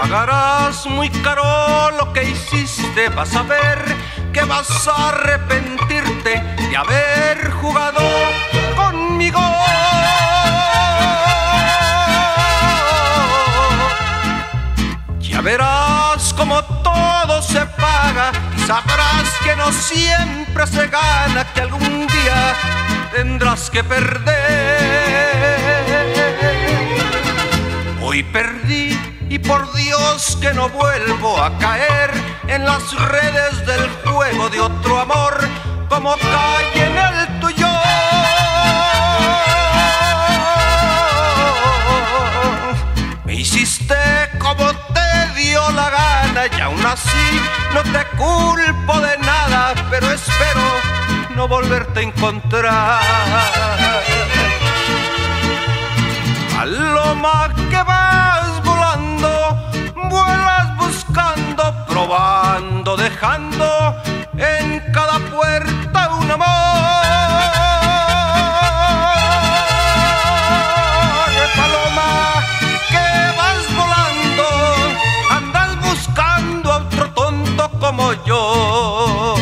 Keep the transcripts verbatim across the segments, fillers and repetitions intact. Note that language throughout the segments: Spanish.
Pagarás muy caro lo que hiciste, vas a ver que vas a arrepentirte de haber jugado conmigo. Ya verás como todo se paga y sabrás que no siempre se gana, que algún día tendrás que perder. Hoy perdí y por Dios que no vuelvo a caer en las redes del juego de otro amor como caí en el tuyo. Me hiciste como te dio la gana y aún así no te culpo de nada, pero espero no volverte a encontrar. Paloma que vas volando, vuelas buscando, probando, dejando en cada puerta un amor. Paloma que vas volando, andas buscando a otro tonto como yo.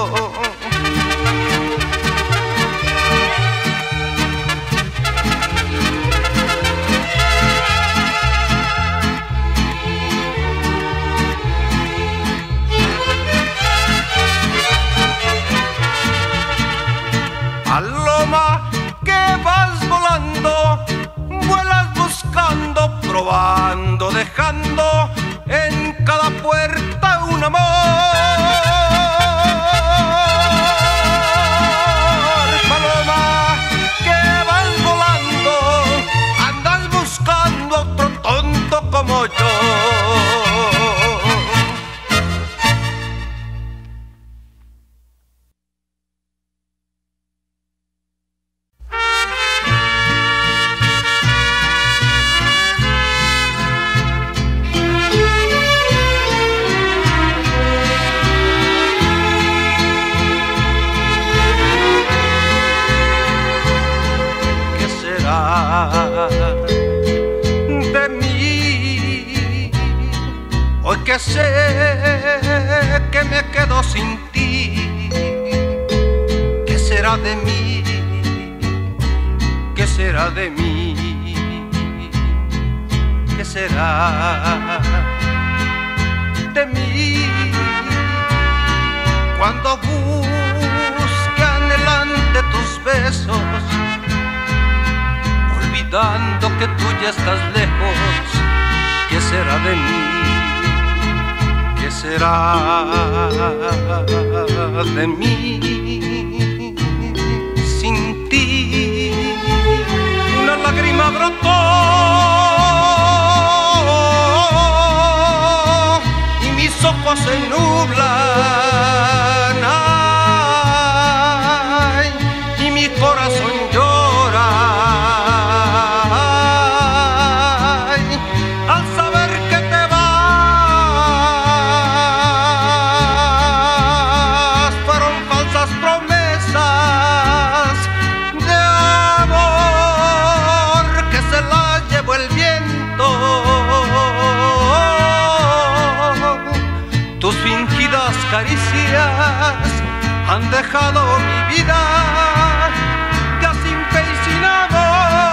Paloma que vas volando, vuelas buscando, probando, dejando en cada puerta un amor. Paloma que vas volando, andas buscando a otro tonto como yo. De mí, hoy que sé que me quedo sin ti, ¿qué será de mí? ¿Qué será de mí? ¿Qué será de mí? Cuando busque anhelante tus besos, olvidando que tú ya estás lejos, ¿qué será de mí? ¿Qué será de mí sin ti? Una lágrima brotó y mis ojos se nublan, ay, y mi corazón llora al saber que te vas. Fueron falsas promesas de amor que se las llevó el viento. Tus fingidas caricias han dejado mi vida ya sin fe y sin amor.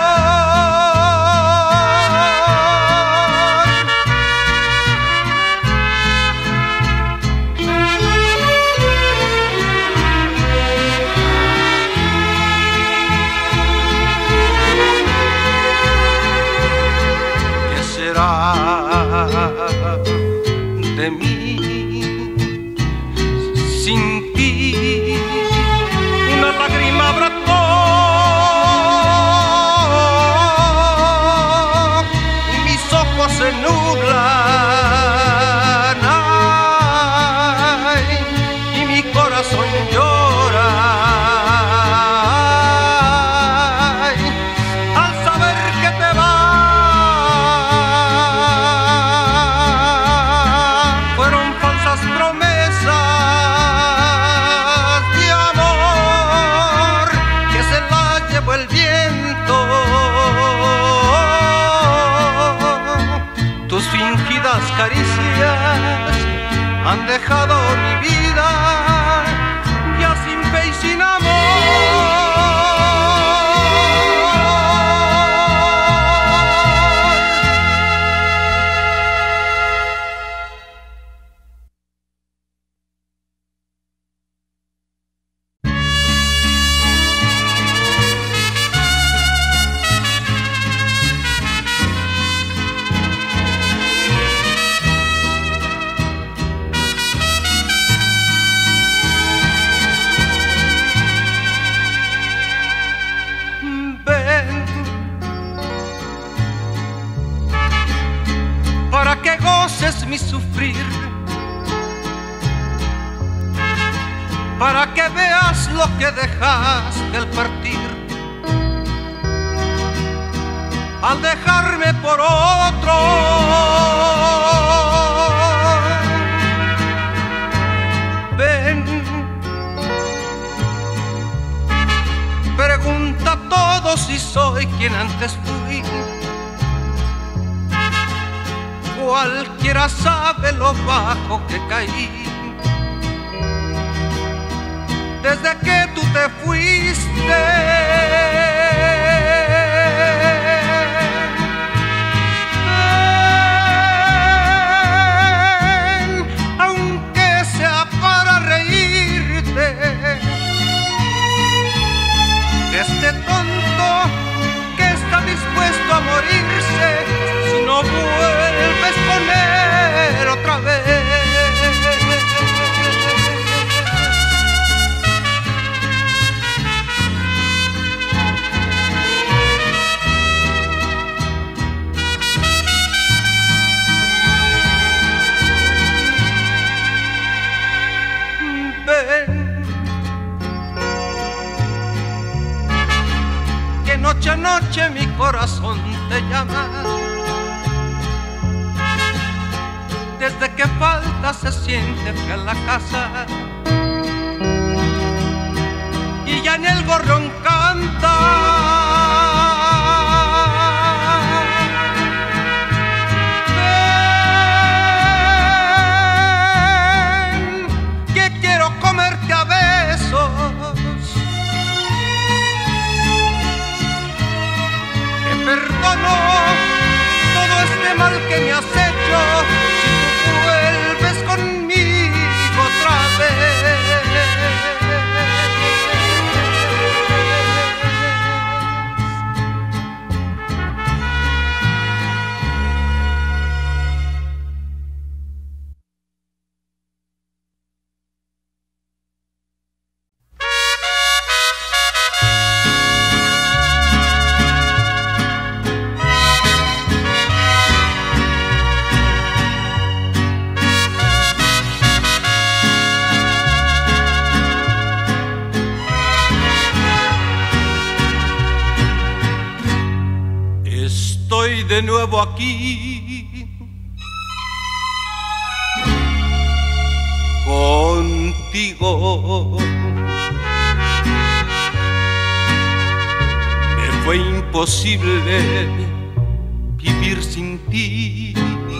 ¿Qué será de mí sin ti? Una lágrima brotó y mis ojos se nublan, ay, y mi corazón llora, ay, al saber que te vas. Fueron falsas promesas de amor que se las llevó el viento. Tus caricias han dejado mi vida ya sin fe y sin amor. Mi sufrir, para que veas lo que dejaste al partir, al dejarme por otro. Ven, pregunta a todos si soy quien antes fui. Cualquiera sabe lo bajo que caí desde que tú te fuiste. Ven, aunque sea para reírte de este tonto que está dispuesto a morirse si no vuelves con él otra vez. Ven, que noche a noche mi corazón te llama. Desde que falta se siente fría la casa y ya en el gorrión canta. Ven, que quiero comerte a besos. Te perdono todo este mal que me has hecho. Vuelves conmigo otra vez. Estoy de nuevo aquí contigo. Me fue imposible vivir sin ti.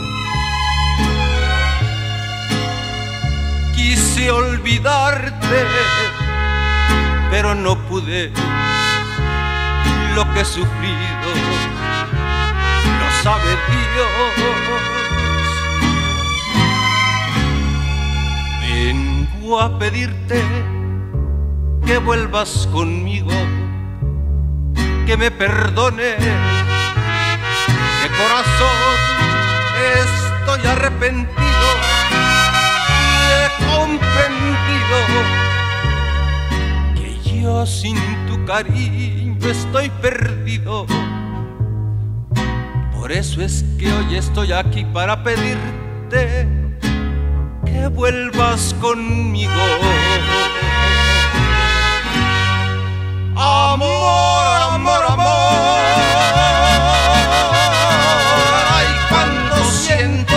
Quise olvidarte, pero no pude. Lo que he sufrido sabe Dios. Vengo a pedirte que vuelvas conmigo, que me perdones. De corazón estoy arrepentido y he comprendido que yo sin tu cariño estoy perdido. Por eso es que hoy estoy aquí para pedirte que vuelvas conmigo. Amor, amor, amor. Ay, cuando siento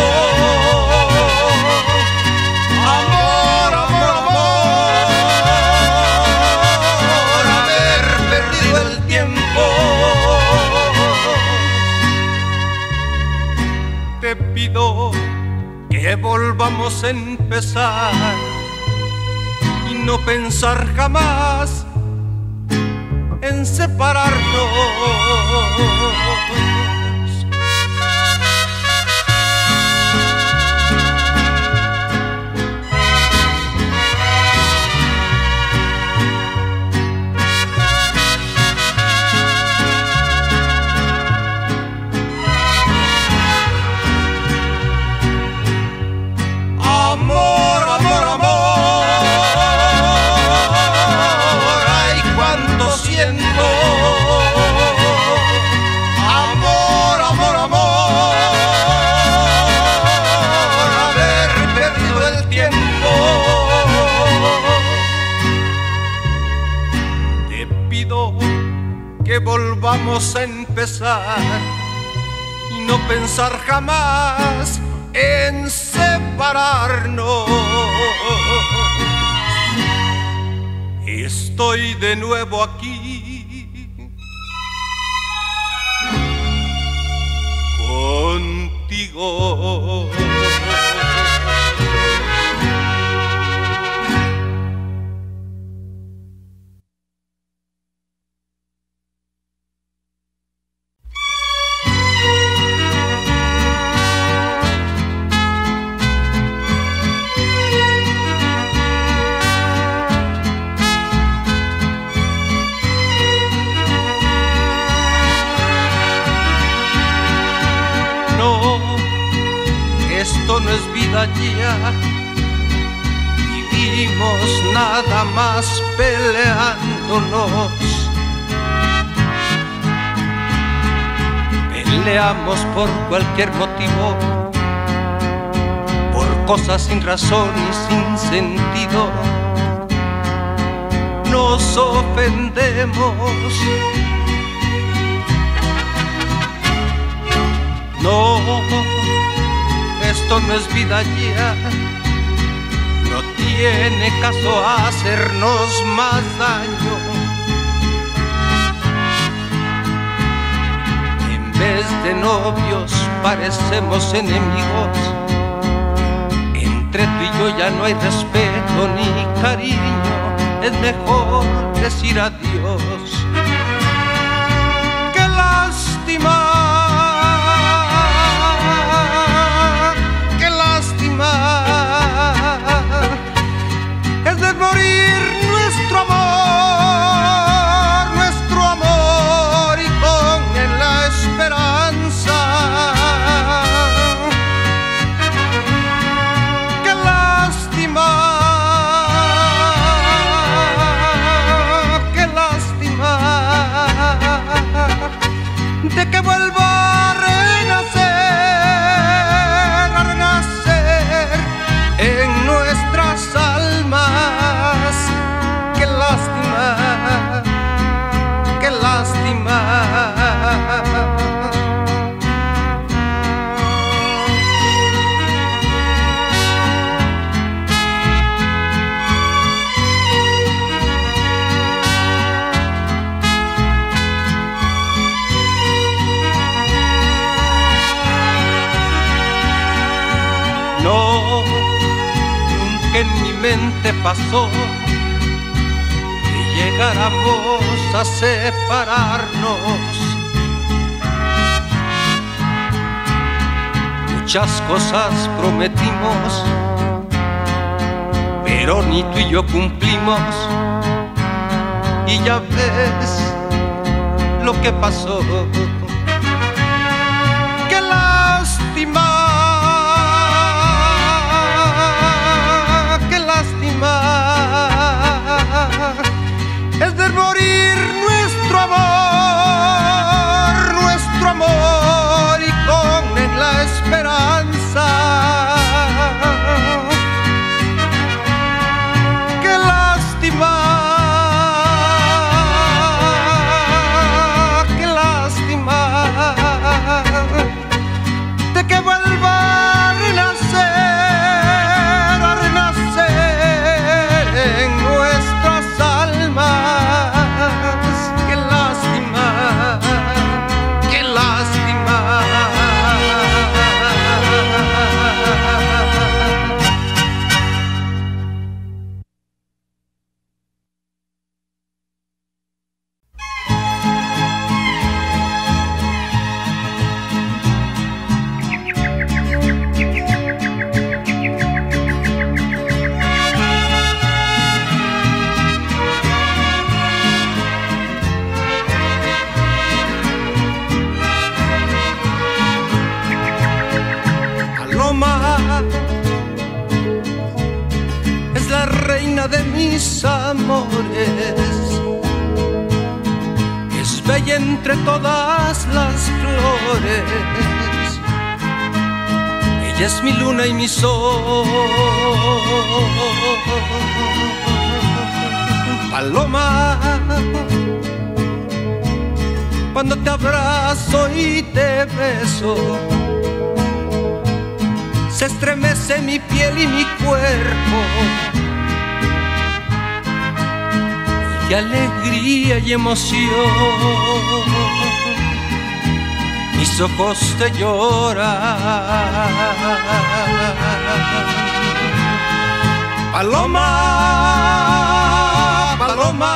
amor, amor, amor, haber perdido el tiempo. Te pido que volvamos a empezar y no pensar jamás en separarnos. Amor, amor, amor, ay, cuánto siento. Amor, amor, amor, haber perdido el tiempo. Te pido que volvamos a empezar y no pensar jamás en separarnos. Estoy de nuevo aquí contigo. Esto no es vida ya, vivimos nada más peleándonos. Peleamos por cualquier motivo, por cosas sin razón y sin sentido. Nos ofendemos. No, esto no es vida ya, no tiene caso hacernos más daño. En vez de novios parecemos enemigos. Entre tú y yo ya no hay respeto ni cariño. Es mejor decir adiós. ¡Qué lástima! Es de morir nuestro amor, nuestro amor, y con él la esperanza. Qué lástima, qué lástima de que vuelva a renacer, a renacer en nuestras almas. Qué lástima, qué lástima. No, nunca en mi mente pasó que llegáramos a separarnos. Muchas cosas prometimos, pero ni tú y yo cumplimos. Y ya ves lo que pasó. ¡Qué lástima! Es de morir nuestro amor, nuestro amor, y con él la esperanza. Qué lástima, qué lástima de que vuelva a renacer, a renacer en nuestras almas. Qué lástima, qué lástima. reina de mis amores. Es bella entre todas las flores. Ella es mi luna y mi sol. Paloma, cuando te abrazo y te beso, se estremece mi piel y mi cuerpo, y de alegría y emoción mis ojos te lloran. Paloma, paloma,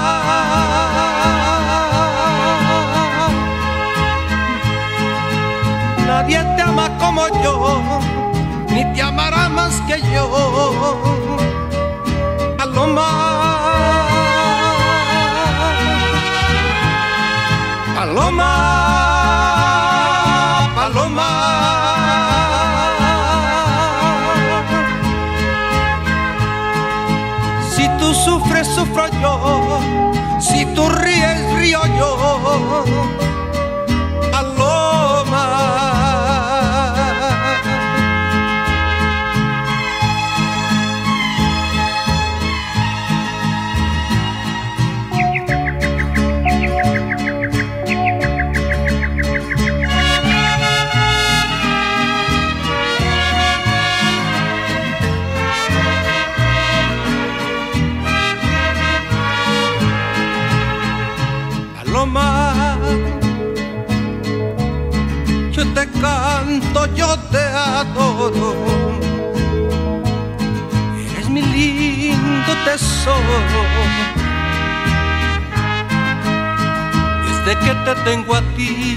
nadie te ama como yo, ni te amará más que yo. Paloma, paloma, paloma, si tú sufres, sufro yo, si tú ríes, río yo. Paloma, yo te canto, yo te adoro. Eres mi lindo tesoro. Desde que te tengo a ti,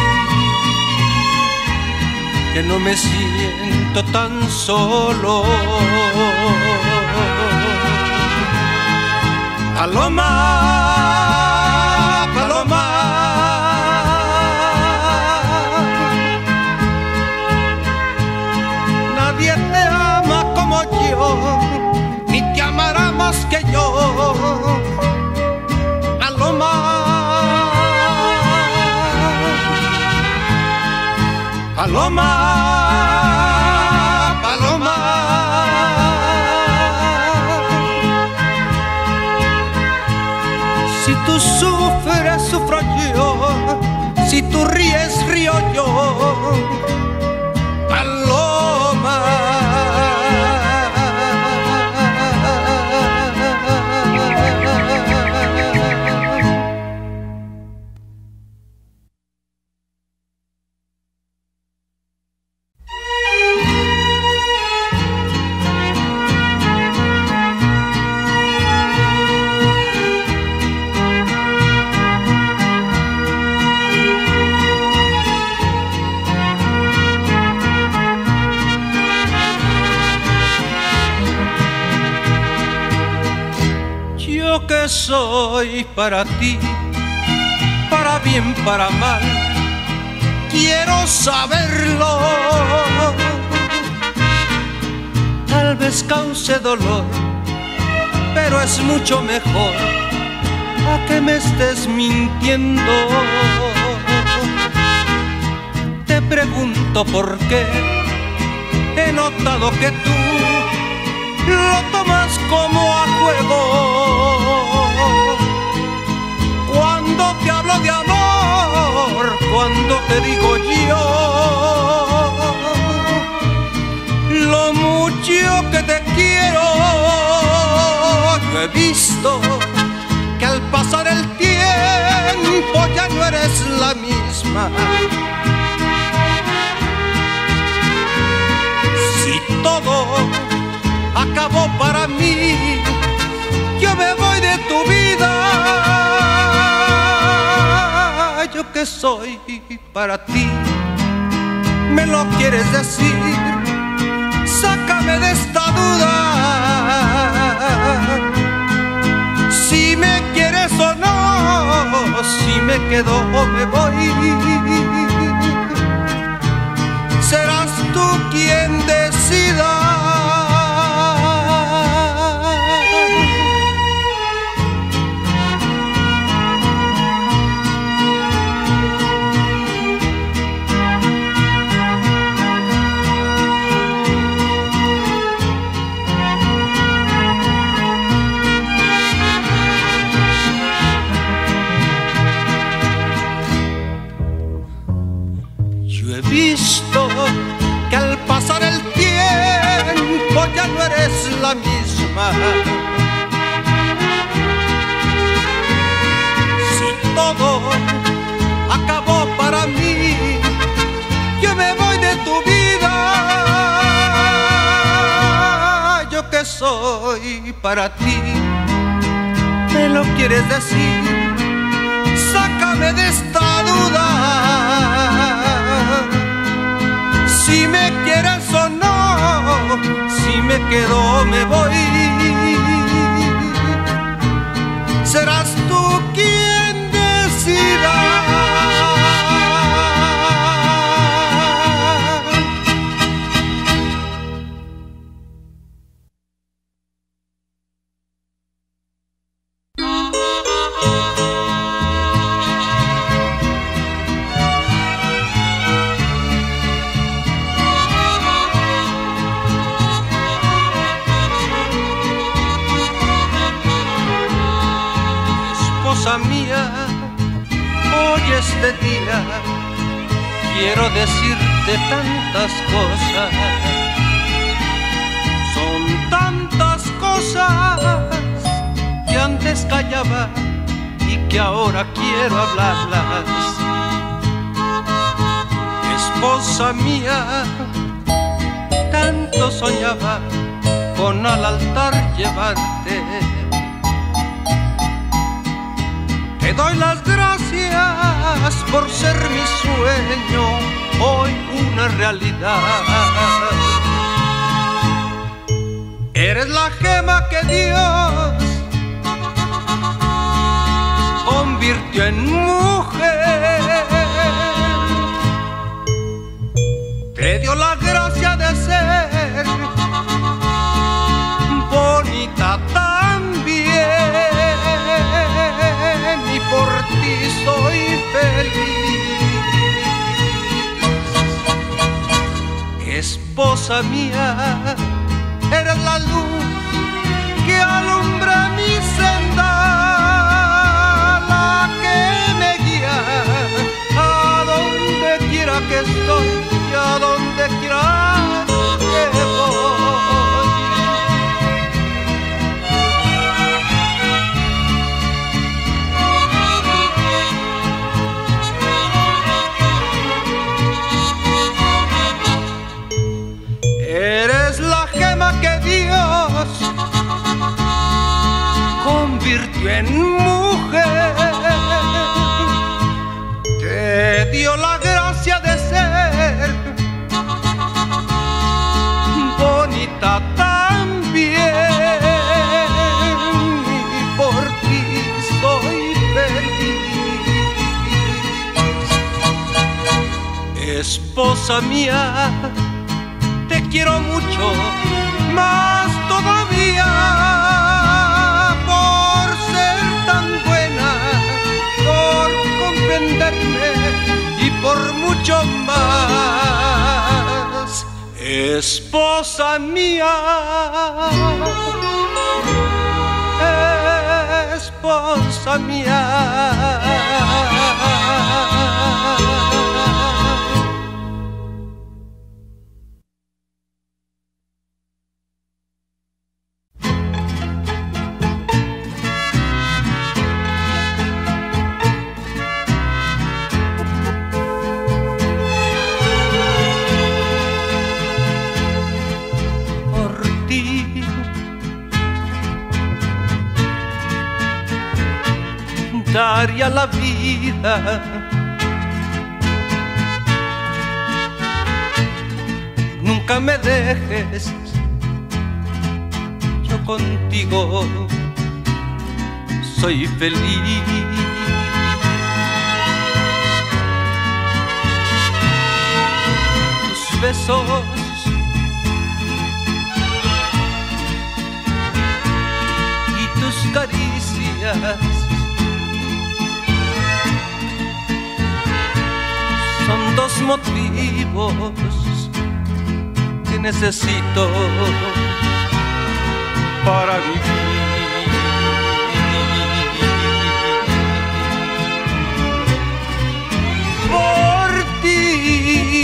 que no me siento tan solo. Paloma, paloma, nadie te ama como yo, ni te amará más que yo. Paloma, paloma, paloma, si tú sufres, sufro yo, si tú ríes, río yo. Paloma, que soy para ti, para bien, para mal, quiero saberlo. Tal vez cause dolor, pero es mucho mejor a que me estés mintiendo. Te pregunto por qué, he notado que tú lo tomas como a juego. Cuando te hablo de amor, cuando te digo yo lo mucho que te quiero, yo he visto que al pasar el tiempo ya no eres la misma. Si todo acabó para mí, yo me voy de tu vida. Yo que soy para ti, me lo quieres decir, sácame de esta duda. Si me quieres o no, si me quedo o me voy, serás tú quien decida. Yo he visto que al pasar el tiempo ya no eres la misma. Si todo acabó para mí, yo me voy de tu vida. Yo que soy para ti, ¿me lo quieres decir? Sácame de esta duda. Si me quieres o no, si me quedo o me voy, serás tú quien decida. Mía, hoy este día quiero decirte tantas cosas. Son tantas cosas que antes callaba y que ahora quiero hablarlas. Esposa mía, tanto soñaba con al altar llevarte. Te doy las gracias por ser mi sueño, hoy una realidad. Eres la gema que Dios convirtió en mujer. Te dio la gracia de ser bonita también. Y por ti soy feliz. Esposa mía, eres la luz que alumbra mi senda, la que me guía a donde quiera que estoy y a donde quiera que voy. Eres la gema que Dios convirtió en mujer. Te dio la gracia de ser bonita también. Y por ti soy feliz. Esposa mía, te quiero mucho, más todavía, por ser tan buena, por comprenderme y por mucho más. Esposa mía, esposa mía. Daría la vida, nunca me dejes, yo contigo soy feliz. Tus besos y tus caricias son dos motivos que necesito para vivir. Por ti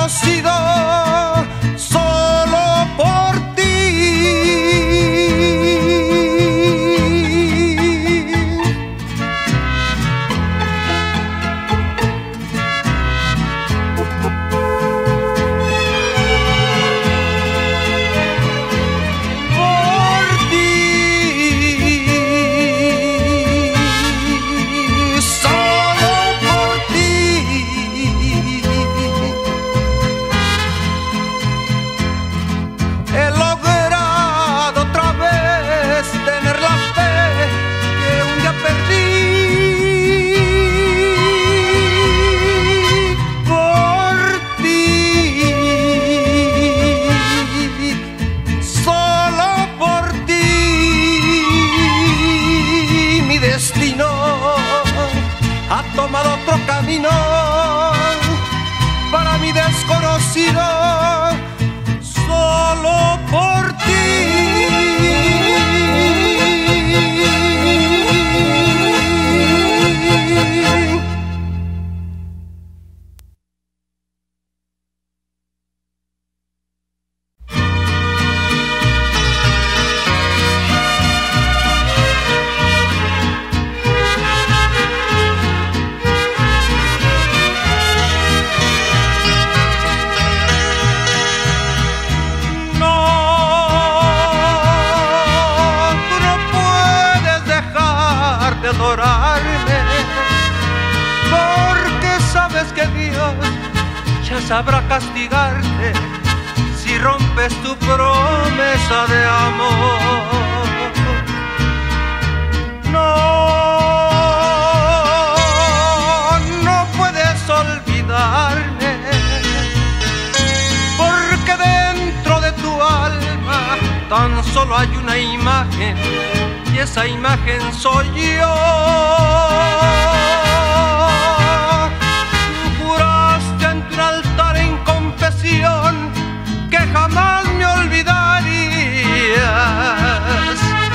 desconocido solo por ti. Para mi desconocido solo por ti. Porque sabes que Dios ya sabrá castigarte si rompes tu promesa de amor. No, no puedes olvidarme, porque dentro de tu alma tan solo hay una imagen, y esa imagen soy yo. Juraste ante un altar en confesión que jamás me olvidarías,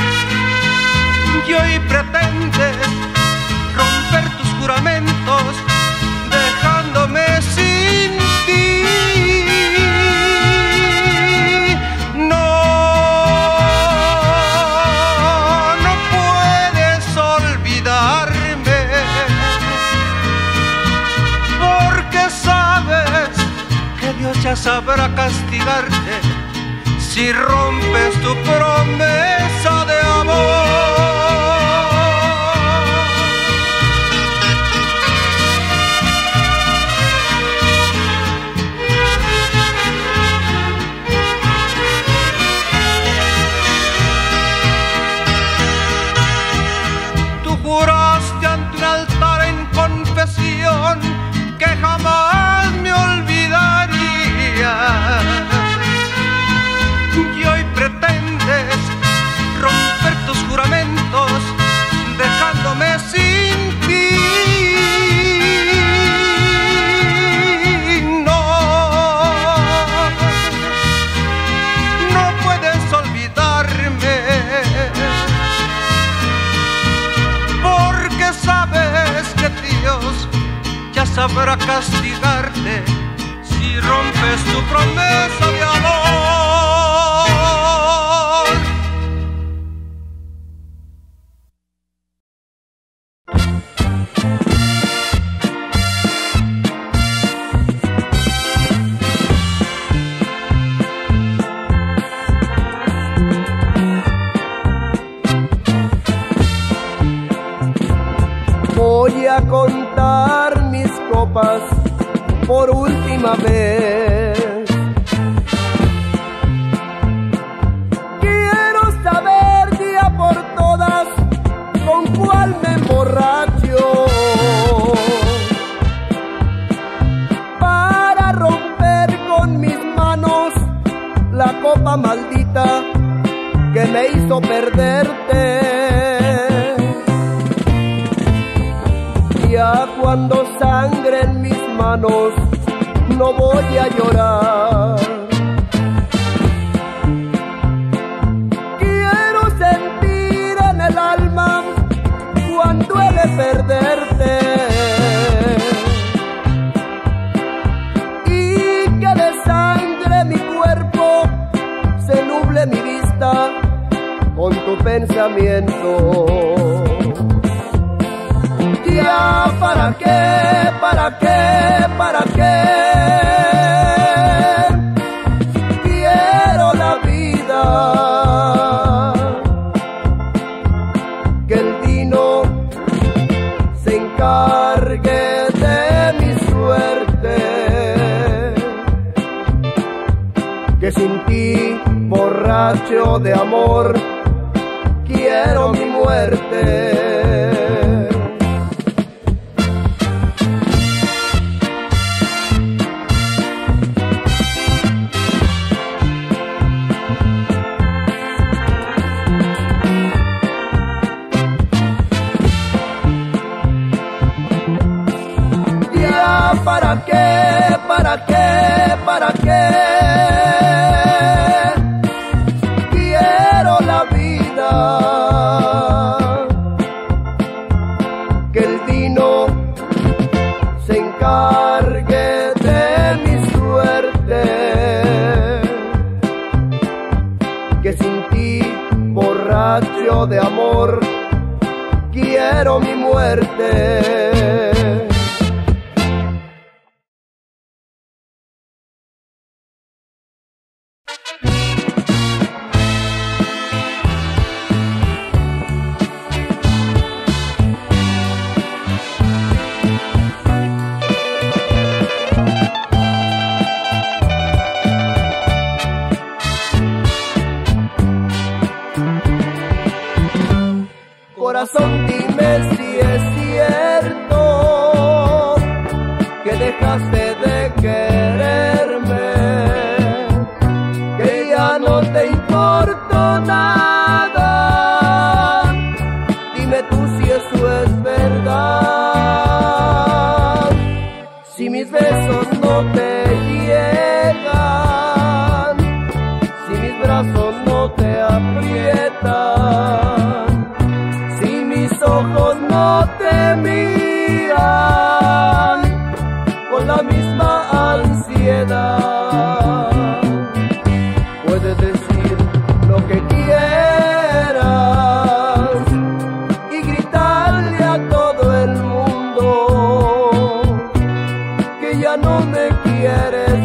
y hoy pretendes romper tus juramentos dejándome sin ti. Ya sabrá castigarte si rompes tu promesa de Tú juraste ante un altar en confesión que jamás me olvidaría, y hoy pretendes romper tus juramentos dejándome sin ti. No, no puedes olvidarme, porque sabes que Dios ya sabrá castigarte si rompes tu promesa de amor. Voy a contar mis copas por última vez. Quiero saber día por todas con cuál me emborracho, para romper con mis manos la copa maldita que me hizo perderte. Ya cuando sangre en mis manos no voy a llorar. Quiero sentir en el alma cuando duele perderte, y que pensamiento. Ya para qué, para qué, para qué quiero la vida, que el dino se encargue de mi suerte, que sin ti, borracho de amor, quiero mi muerte. Ya para qué, para qué, para qué quiero la vida, que el dino se encargue de mi suerte, que sin ti, borracho de amor, quiero mi muerte. Corazón, dime si es cierto que dejaste de quererme, que ya no te importo nada. Dime tú si eso es verdad, si mis besos no te llegan, si mis brazos no te aprietan, ojos no te miran con la misma ansiedad. Puedes decir lo que quieras y gritarle a todo el mundo que ya no me quieres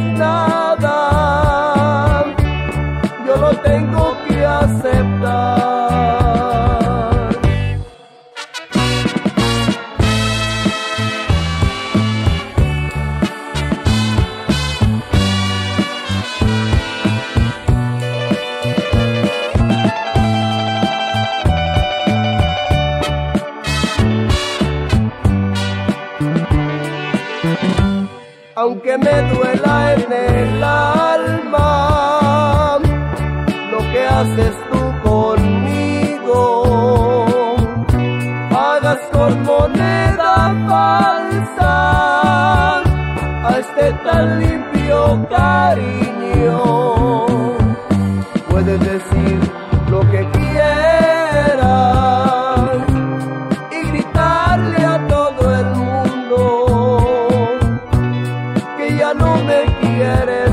nada. Yo lo tengo que aceptar. Aunque me duela en el alma lo que haces tú conmigo, pagas con moneda falsa a este tan limpio cariño. Puedes decir lo que quieras y gritarle a todo el mundo que ya no me quieres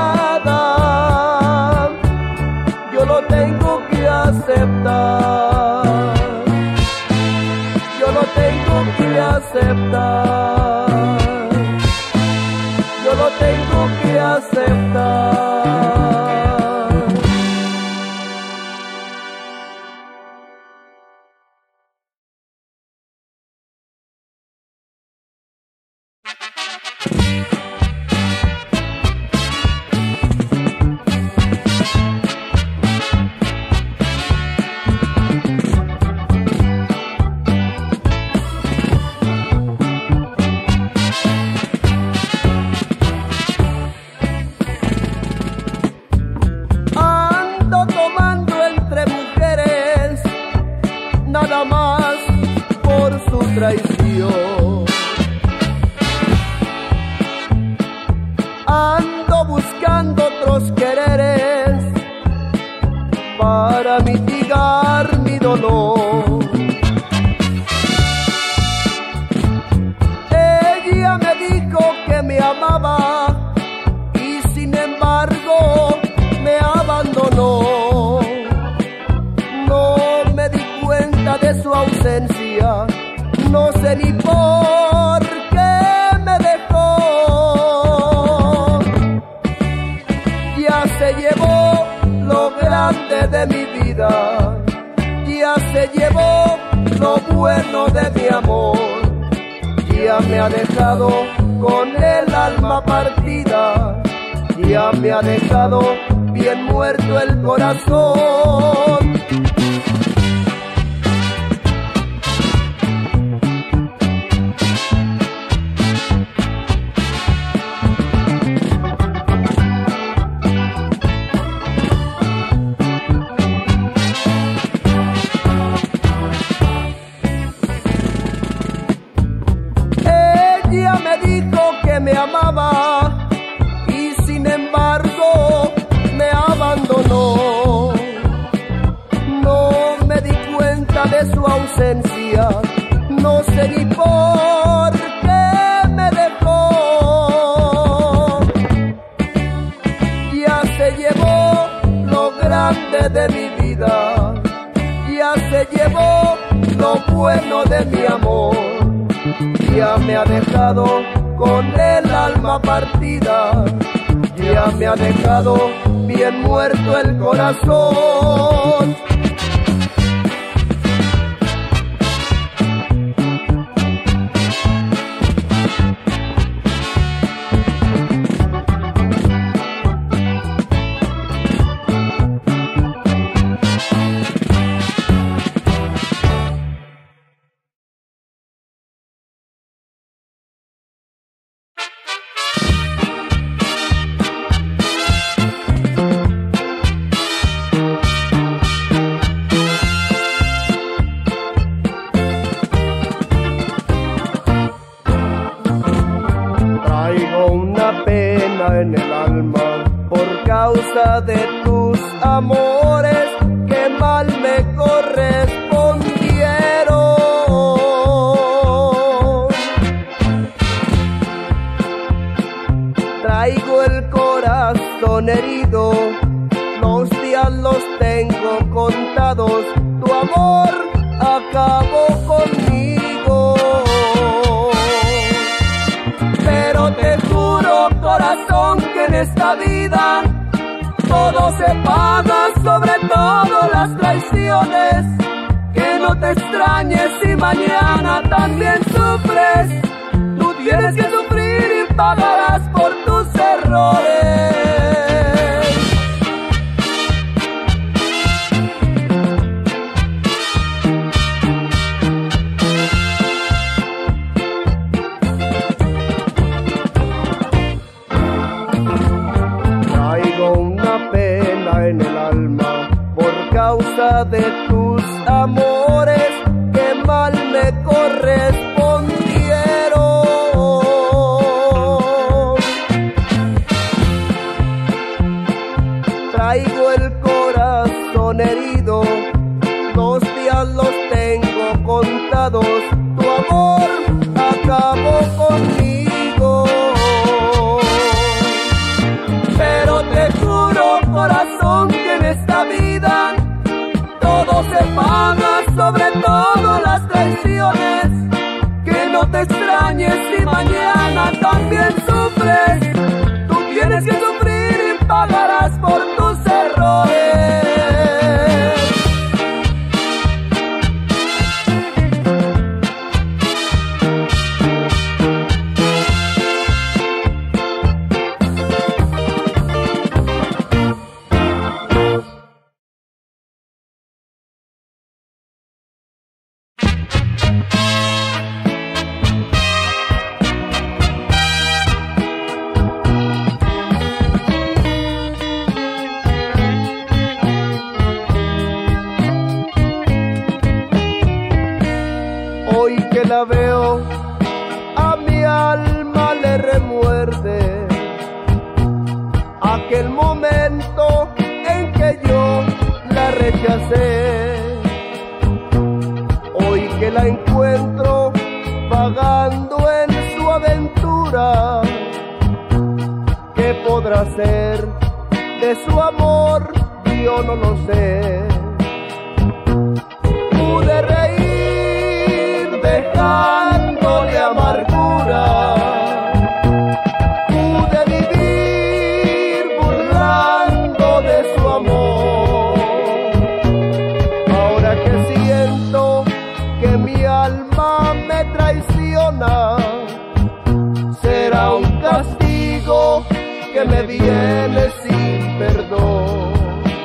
nada. Yo lo tengo que aceptar. Yo lo tengo que aceptar. Yo lo tengo que aceptar. Traición. Ando buscando otros quereres para mitigar mi dolor. Ella me dijo que me amaba y sin embargo me abandonó. No de su ausencia, no sé ni por qué me dejó. Ya se llevó lo grande de mi vida, ya se llevó lo bueno de mi amor, ya me ha dejado con el alma partida, ya me ha dejado bien muerto el corazón. Ella me dijo que me amaba y sin embargo me abandonó. No me di cuenta de su ausencia, no sé ni por qué me dejó. Ya se llevó lo grande de mi vida, ya se llevó lo bueno de mi amor, ya me ha dejado con el alma partida, ya me ha dejado bien muerto el corazón. En el alma por causa de tus amores que mal me correspondieron. Traigo el corazón herido, los días los tengo contados, tu amor acabó conmigo. Pero te juro, corazón, que en esta vida todo se paga, sobre todo las traiciones. Que no te extrañes si mañana también sufres, tú tienes que sufrir y pagarás por tus errores. En el alma por causa de tus amores que mal me correspondieron. Traigo el corazón herido, los días los tengo contados, tu amor acabó conmigo. Pero te juro, corazón, que en esta vida todo se paga, sobre todo las traiciones. Que no te extrañes si mañana también sufres, tú tienes que sufrir y pagarás por tus errores. Hoy que la veo, a mi alma le remuerde aquel momento en que yo la rechacé. Hoy que la encuentro vagando en su aventura, ¿qué podrá ser de su amor? Yo no lo sé. Pude reír me viene sin perdón.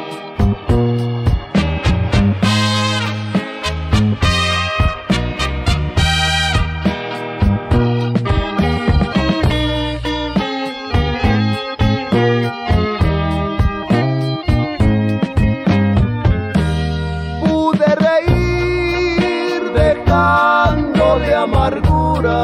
Pude reír dejando de amargura,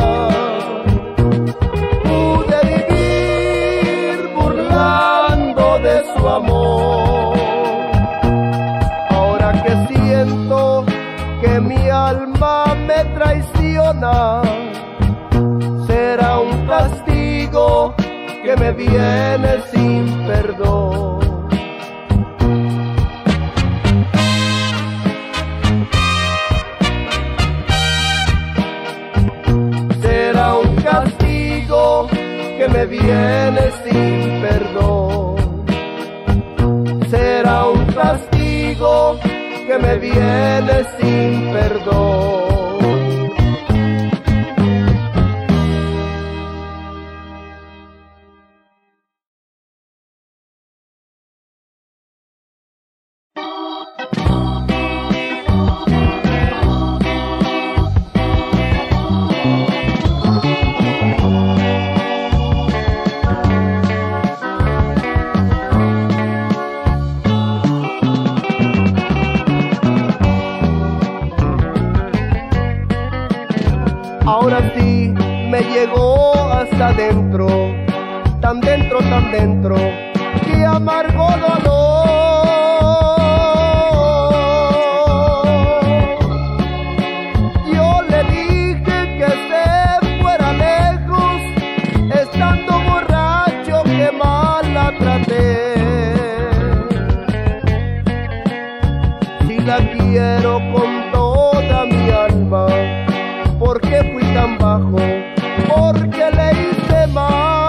pude vivir burlando de su amor. Ahora que siento que mi alma me traiciona, será un castigo que me viene sin perdón. Será un castigo que me viene sin perdón. Será un castigo que me viene sin perdón. Ahora sí me llegó hasta dentro, tan dentro, tan dentro, que amargo dolor. Yo le dije que se fuera lejos, estando borracho que mal la traté. Si la quiero con toda mi alma, ¿por qué fui tan bajo? Porque le hice mal.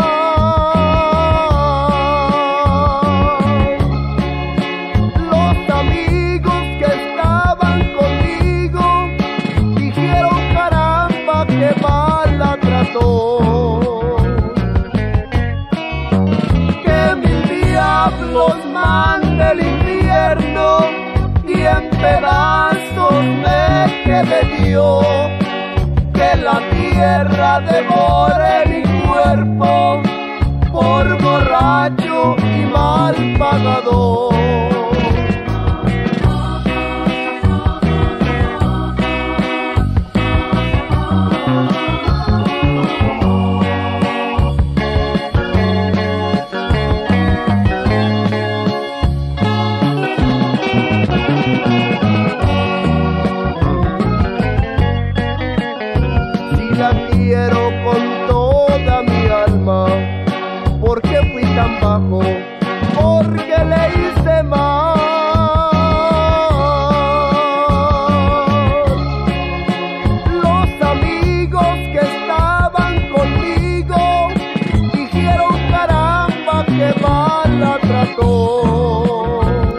Los amigos que estaban conmigo dijeron, caramba, que mal la trató. Que mil diablos mande el infierno y en pedazos me quedé yo. Que la tierra devore mi cuerpo por borracho y mal pagador. La quiero con toda mi alma, ¿por qué fui tan bajo? Porque le hice mal. Los amigos que estaban conmigo dijeron, caramba, que mal la trató.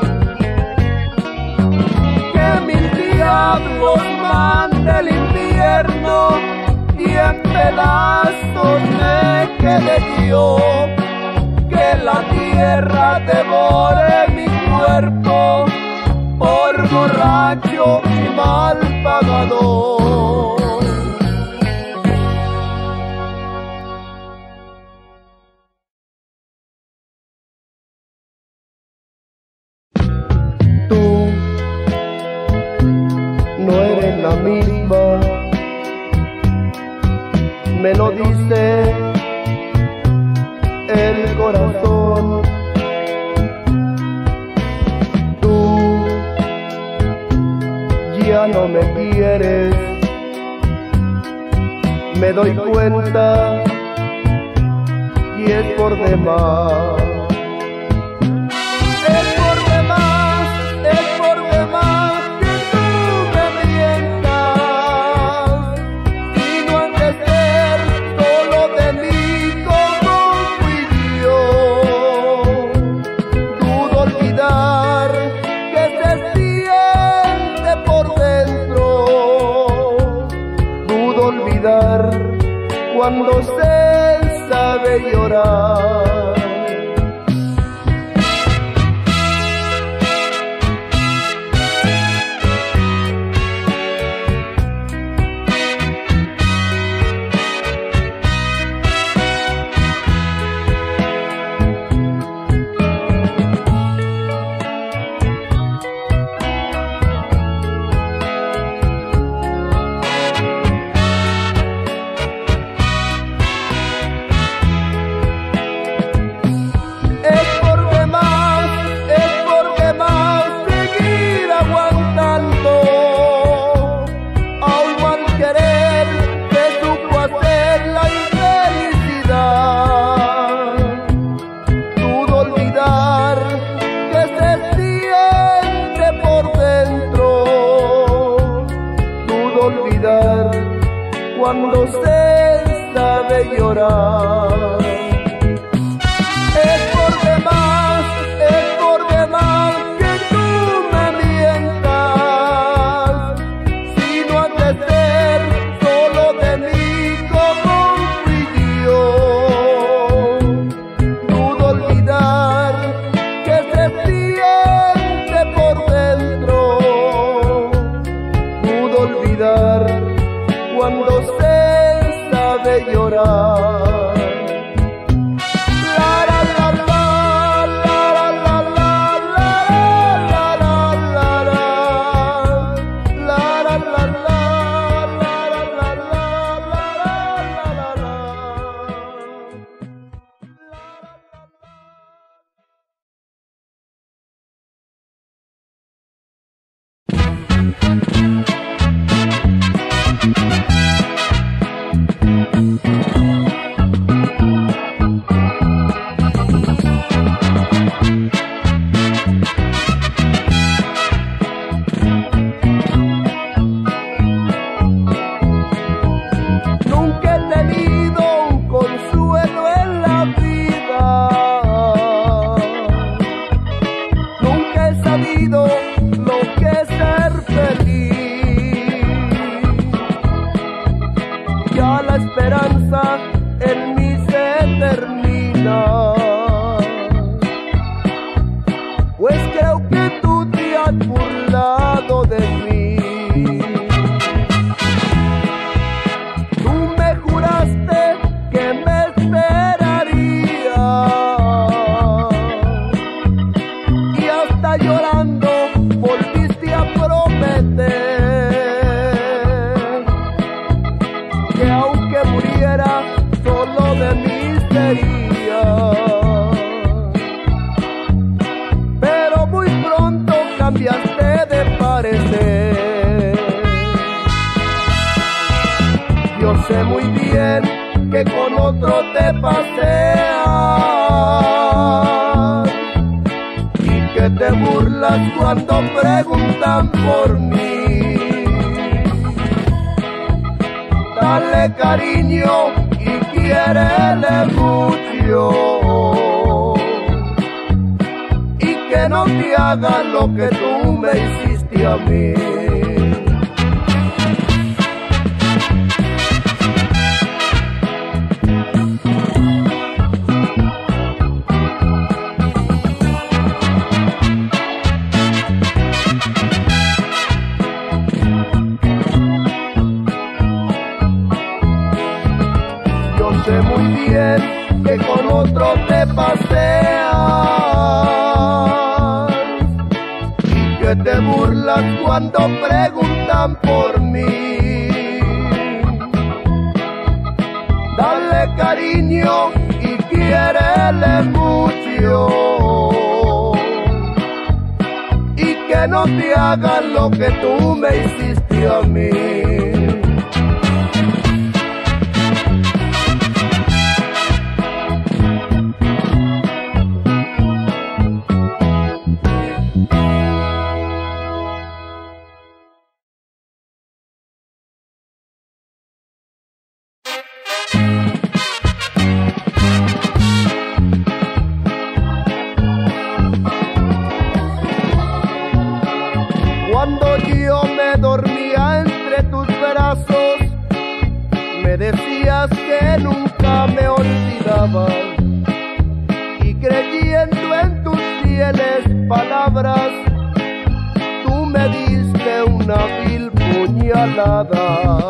Que mil diablos mande el infierno y en pedazos me quedé yo. Que la tierra devore mi cuerpo por borracho y mal pagador. Tú no eres la misma, me lo dice el corazón. Tú ya no me quieres, me doy cuenta y es por demás. Es por demás, es por demás que tú me mientas. Si no han de ser solo de mí como fui yo. Dudo olvidar que se siente por dentro. Dudo olvidar cuando se sabe llorar. cuando se sabe llorar. Es por demás, es por demás que tú me mientas, si no has de ser solo de mí como fui yo. Dudo olvidar que se siente por dentro, dudo olvidar cuando se sabe llorar. Lo que es ser feliz, ya la esperanza en mí se termina, pues creo que tú te has burlado de mí. Tú me juraste que me esperarías y hasta llorando volviste a prometer que aunque muriera solo de mí sería. Pero muy pronto cambiaste de parecer. Yo sé muy bien que con otro te paseas y que te burlas cuando preguntan por mí. Dale cariño y quiérele mucho, y que no te hagan lo que tú me hiciste a mí. Sé muy bien que con otro te paseas y que te burlas cuando preguntan por mí. Dale cariño y quiérele mucho, y que no te hagan lo que tú me hiciste a mí. Cuando yo me dormía entre tus brazos, me decías que nunca me olvidabas, y creyendo en tus fieles palabras, tú me diste una vil puñalada.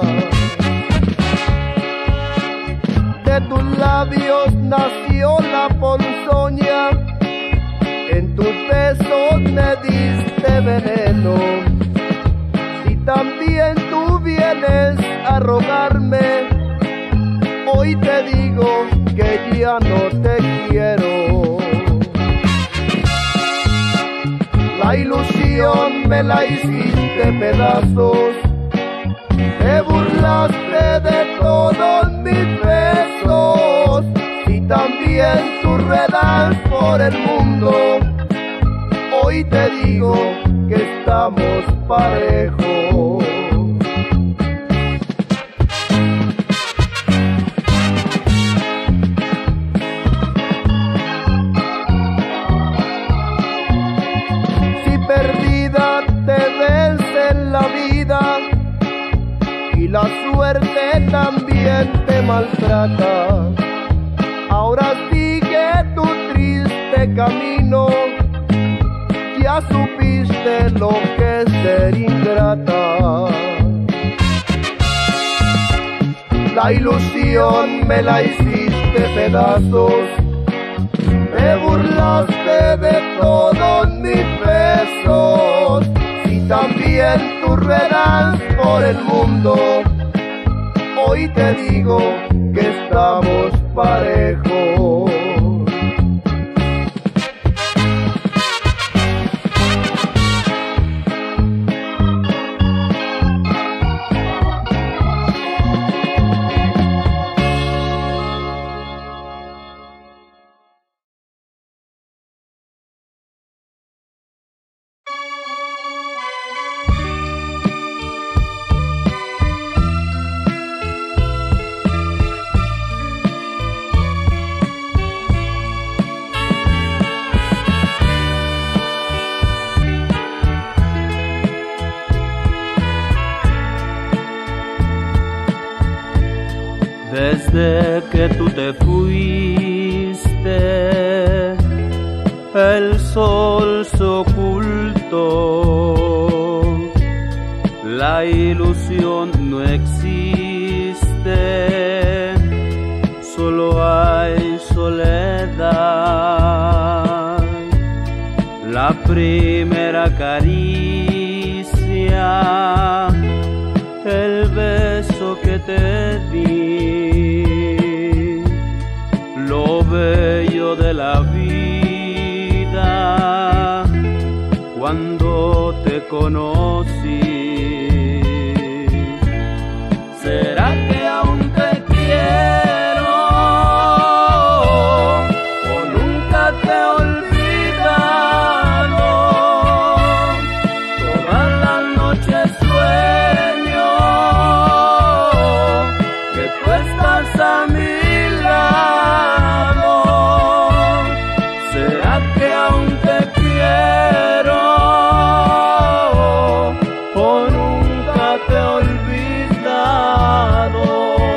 De tus labios nació la ponzoña, en tus besos me diste veneno. Si también tú vienes a rogarme, hoy te digo que ya no te quiero. La ilusión me la hiciste pedazos, te burlaste de todos mis besos, y también tú ruedas por el mundo. Hoy te digo que estamos parejos. y la suerte también te maltrata. Ahora sigue tu triste camino, ya supiste lo que es ser ingrata. La ilusión me la hiciste pedazos, me burlaste de todos mis besos. Si también tú ruedas por el mundo, hoy te digo que estamos parejos. Desde que tú te fuiste, el sol se ocultó, la ilusión no existe, solo hay soledad. La primera caricia, el beso que te di, lo bello de la vida cuando te conocí. ¿Será que aún te quiero o nunca te he olvidado? Todas las noches sueño que tú estás a mi lado. ¿Será que aún te quiero o nunca te he olvidado?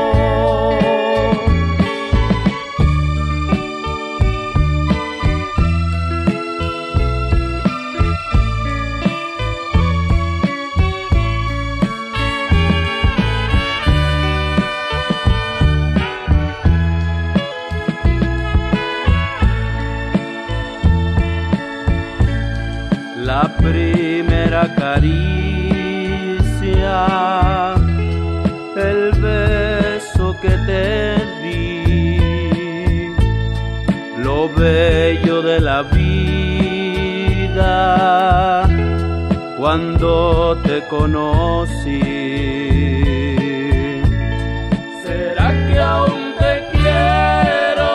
La primera caricia, el beso que te di, lo bello de la vida cuando te conocí. ¿Será que aún te quiero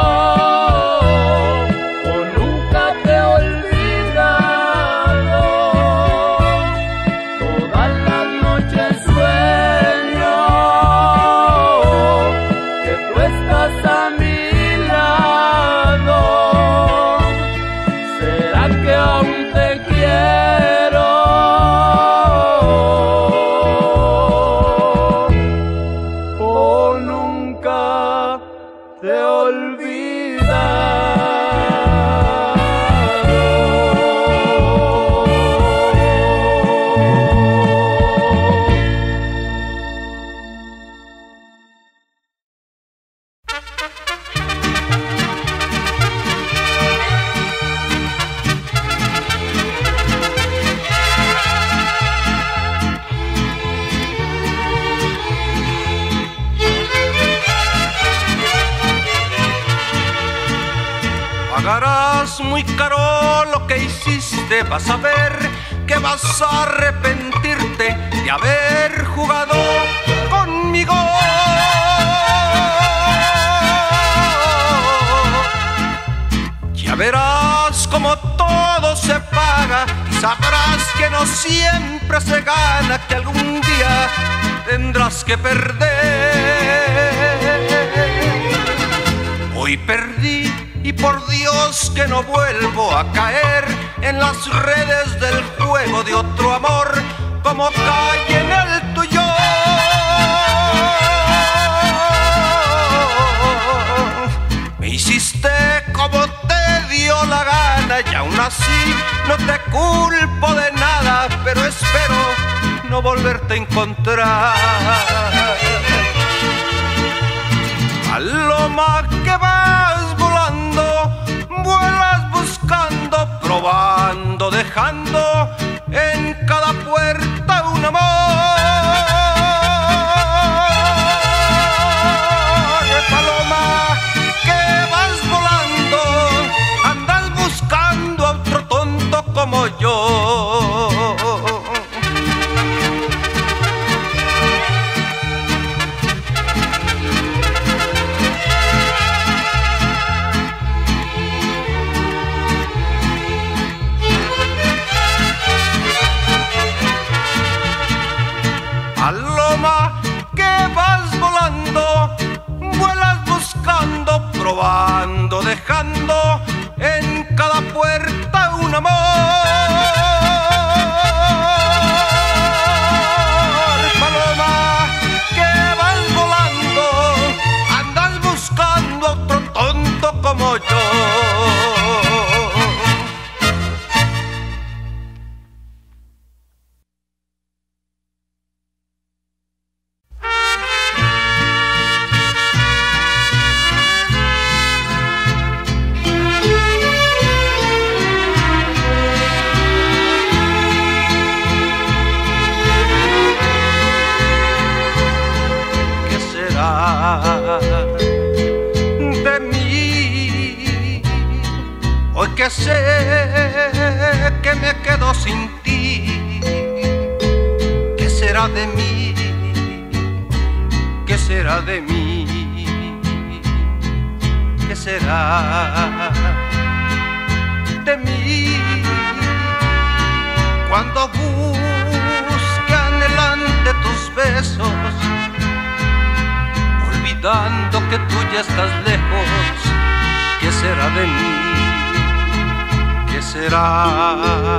o nunca te he olvidado? Todas las noches sueño que tú estás a mi lado. ¿Será que aún te quiero o nunca te he olvidado? Pagarás muy caro lo que hiciste, vas a ver que vas a arrepentirte de haber jugado conmigo. Ya verás como todo se paga y sabrás que no siempre se gana, que algún día tendrás que perder. Hoy perdí y por Dios que no vuelvo a caer en las redes del juego de otro amor como caí en el tuyo. así no te culpo de nada, pero espero no volverte a encontrar. Paloma que vas volando, vuelas buscando, probando, dejando en cada puerta un amor. Paloma que vas volando, andas buscando a otro tonto como yo. Paloma que vas volando, vuelas buscando, probando, dejando en cada puerta un amor. Paloma que vas volando, andas buscando a otro tonto como yo. De mí, hoy que sé que me quedo sin ti, ¿qué será de mí? ¿Qué será de mí? ¿Qué será de mí? Cuando busque anhelante tus besos, olvidando que tú ya estás lejos, ¿qué será de mí? ¿Qué será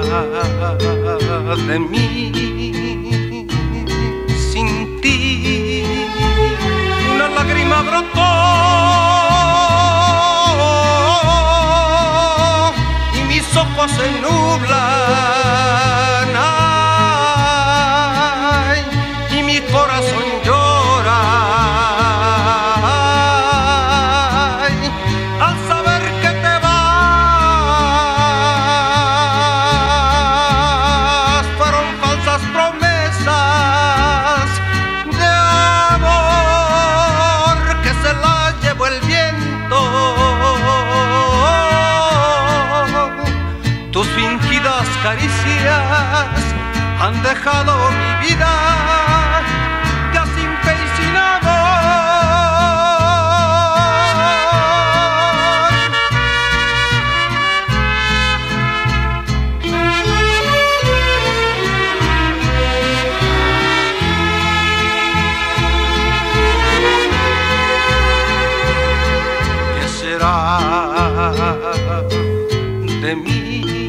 de mí sin ti? Una lágrima brotó y mis ojos se nublan, ay, y mi corazón llora. Tus fingidas caricias han dejado mi vida ya sin fe y sin amor. ¿Qué será de mí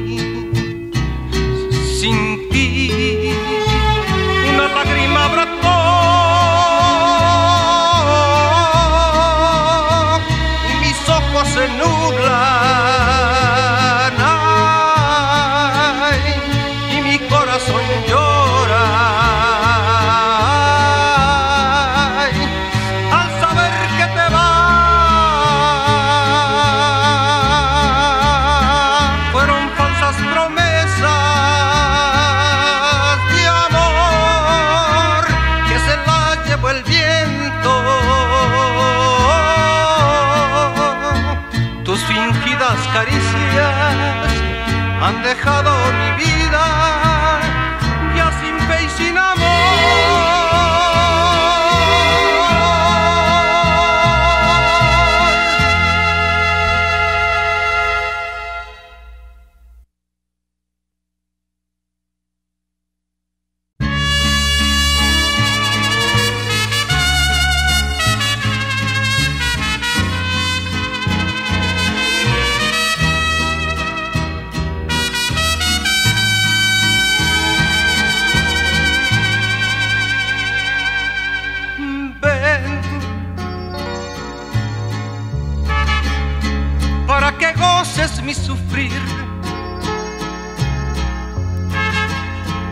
sin ti? Una lágrima brotó y mis ojos se nublan, ay, y mi corazón llora, ay, al saber que te vas. Fueron falsas promesas el viento, tus fingidas caricias han dejado mi vida ya sin fe y sin amor. Mi sufrir,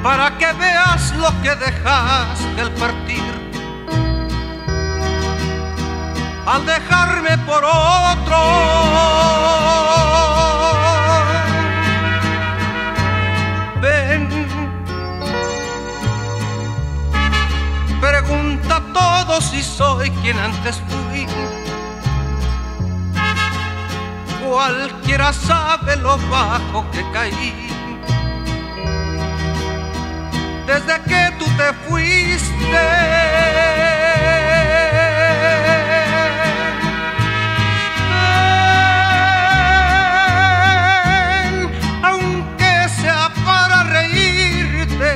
para que veas lo que dejaste al partir, al dejarme por otro. Ven, pregunta a todos si soy quien antes fui. Cualquiera sabe lo bajo que caí desde que tú te fuiste. Ven, aunque sea para reírte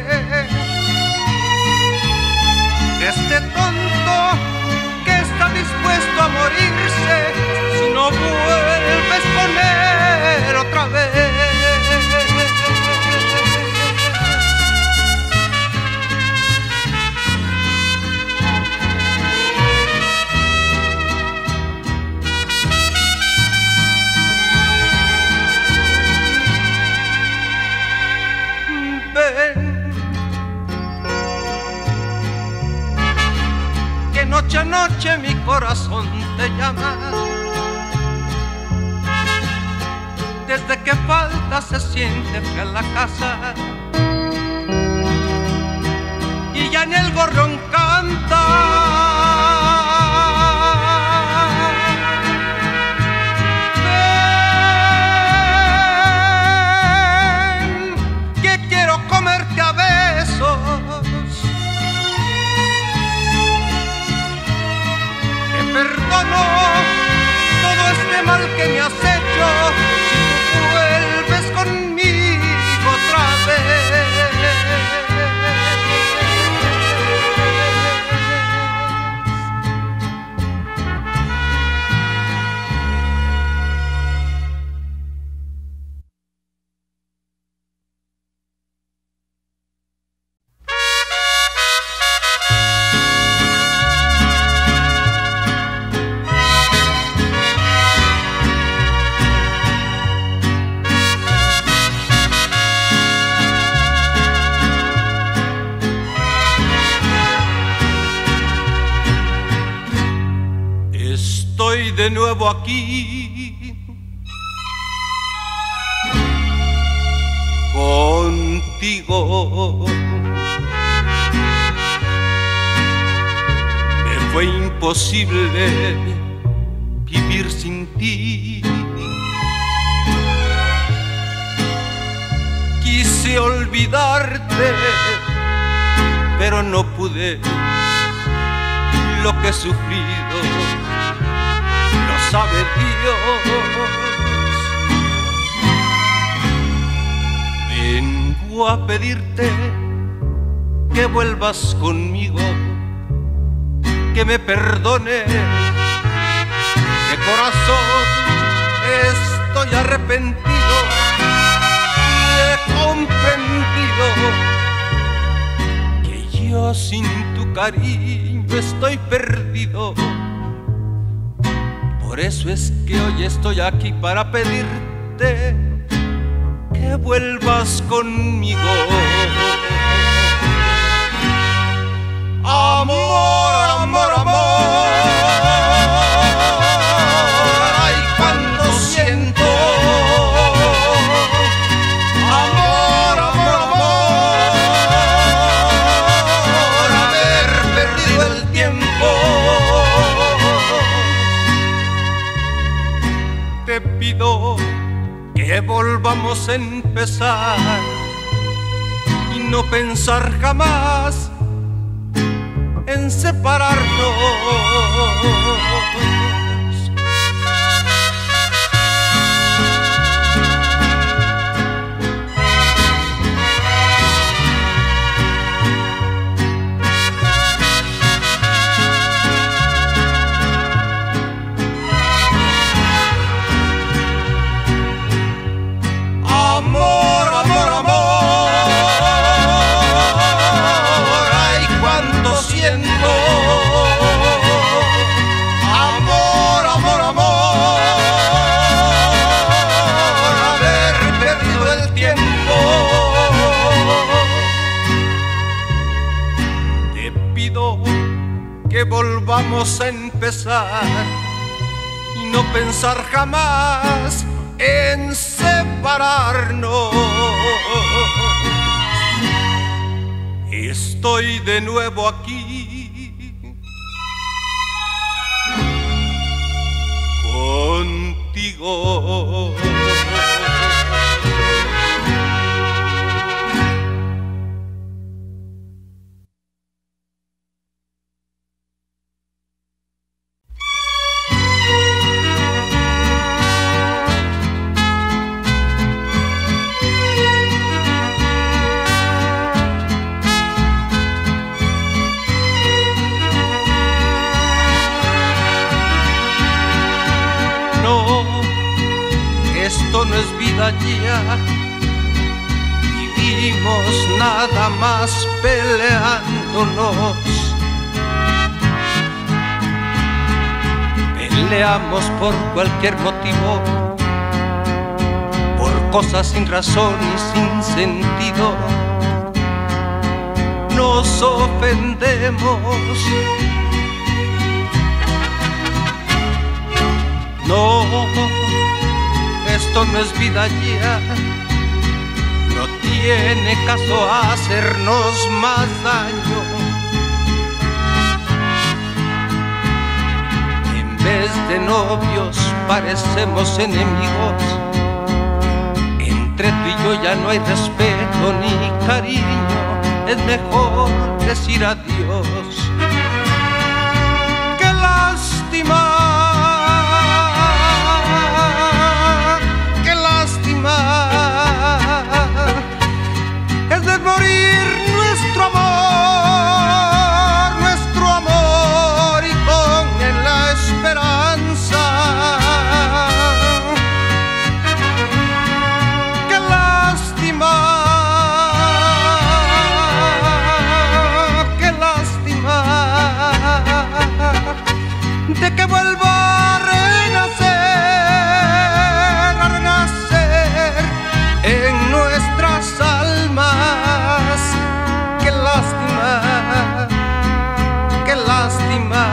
de este tonto que está dispuesto a morirse si no vuelves con él otra vez. Noche a noche mi corazón te llama, desde que falta se siente fría en la casa y ya en el gorrión canta. Ven, que quiero comerte a besos. Perdono todo este mal que me has hecho si tú vuelves conmigo otra vez. De nuevo aquí contigo. Me fue imposible vivir sin ti. Quise olvidarte, pero no pude. Lo que he sufrido sabe Dios. Vengo a pedirte que vuelvas conmigo, que me perdones. De corazón estoy arrepentido y he comprendido que yo sin tu cariño estoy perdido. Por eso es que hoy estoy aquí para pedirte que vuelvas conmigo. Amor, amor, amor. Ay, cuando siento. Amor, amor, amor. Haber perdido el tiempo. Te pido que volvamos a empezar y no pensar jamás en separarnos. Amor, amor, amor. Ay, cuánto siento. Amor. que volvamos a empezar y no pensar jamás en separarnos. Estoy de nuevo aquí contigo. Esto no es vida ya, vivimos nada más peleándonos. Peleamos por cualquier motivo, por cosas sin razón y sin sentido. Nos ofendemos. No, esto no es vida ya, no tiene caso hacernos más daño. En vez de novios parecemos enemigos. Entre tú y yo ya no hay respeto ni cariño. Es mejor decir adiós. ¡Qué lástima! Es de morir nuestro amor, nuestro amor, y con él la esperanza. Qué lástima, qué lástima de que vuelva a renacer, a renacer en nuestras almas. Qué lástima, qué lástima.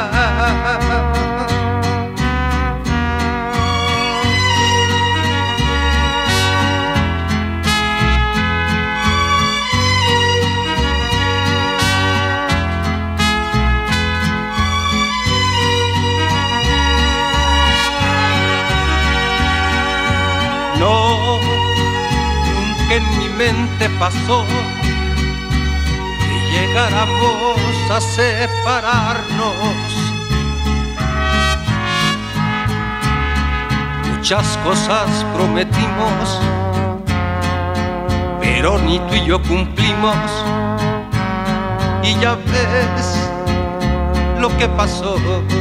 No, nunca en mi mente pasó que llegáramos a separarnos. Muchas cosas prometimos, pero ni tú y yo cumplimos. Y ya ves lo que pasó.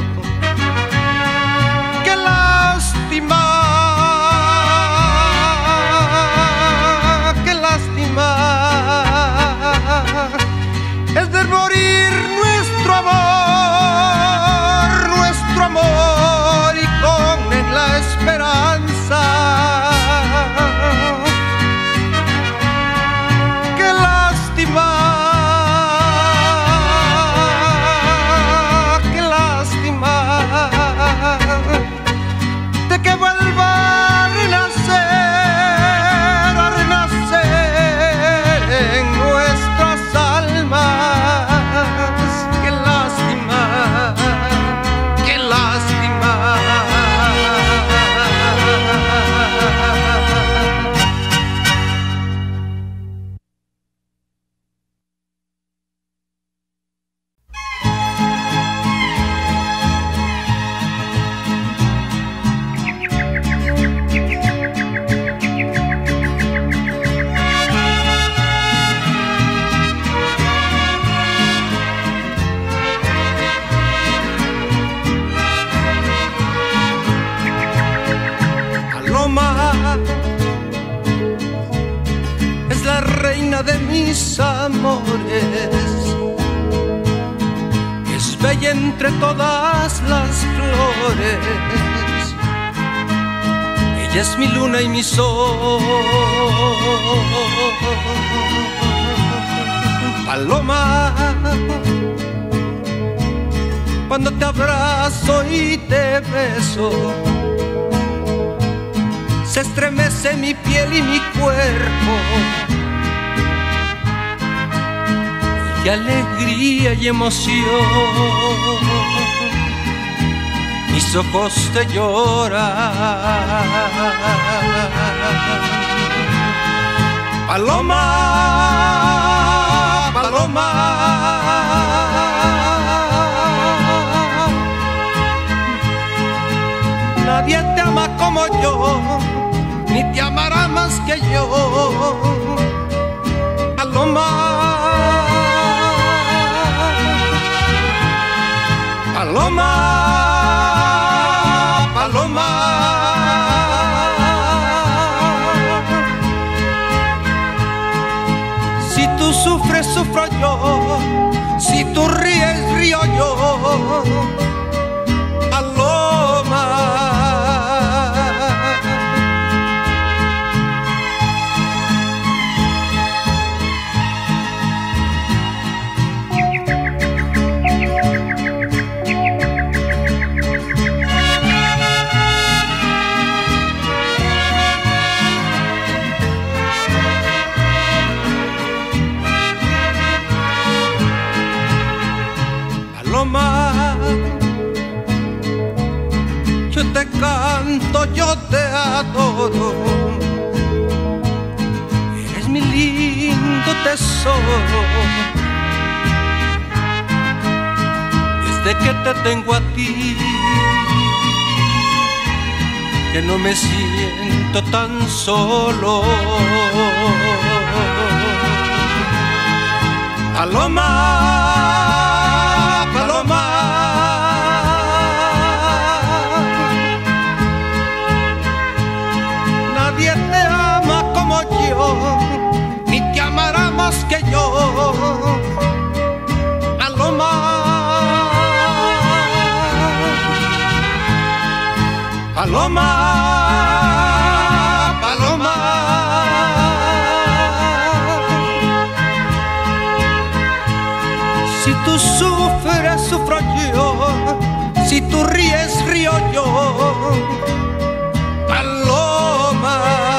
¡Qué lástima! Es de morir nuestro amor, nuestro amor, y con él la esperanza. Qué lástima, qué lástima de que vuelva a renacer, a renacer en nuestras almas. Qué lástima, qué lástima. Es la reina de mis amores, es bella entre todas las flores. Ella es mi luna y mi sol. Paloma, cuando te abrazo y te beso, se estremece mi piel y mi cuerpo, y alegría y emoción mis ojos te lloran. Paloma, paloma, nadie te ama como yo, ni te amará más que yo. Paloma, paloma, paloma, si tú sufres, sufro yo, si tú ríes, río yo. Paloma, yo te canto, yo te adoro, eres mi lindo tesoro. Desde que te tengo a ti, que no me siento tan solo. Paloma, paloma, nadie te ama como yo, ni te amará más que yo. Paloma, paloma, paloma, si tú sufres, sufro yo, si tú ríes, río yo. Paloma,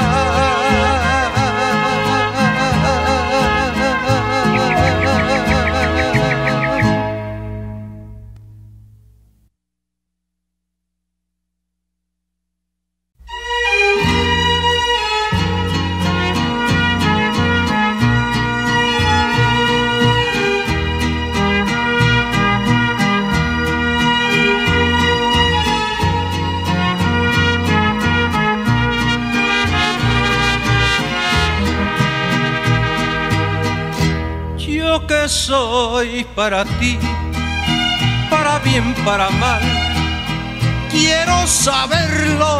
yo que soy para ti, para bien, para mal, quiero saberlo.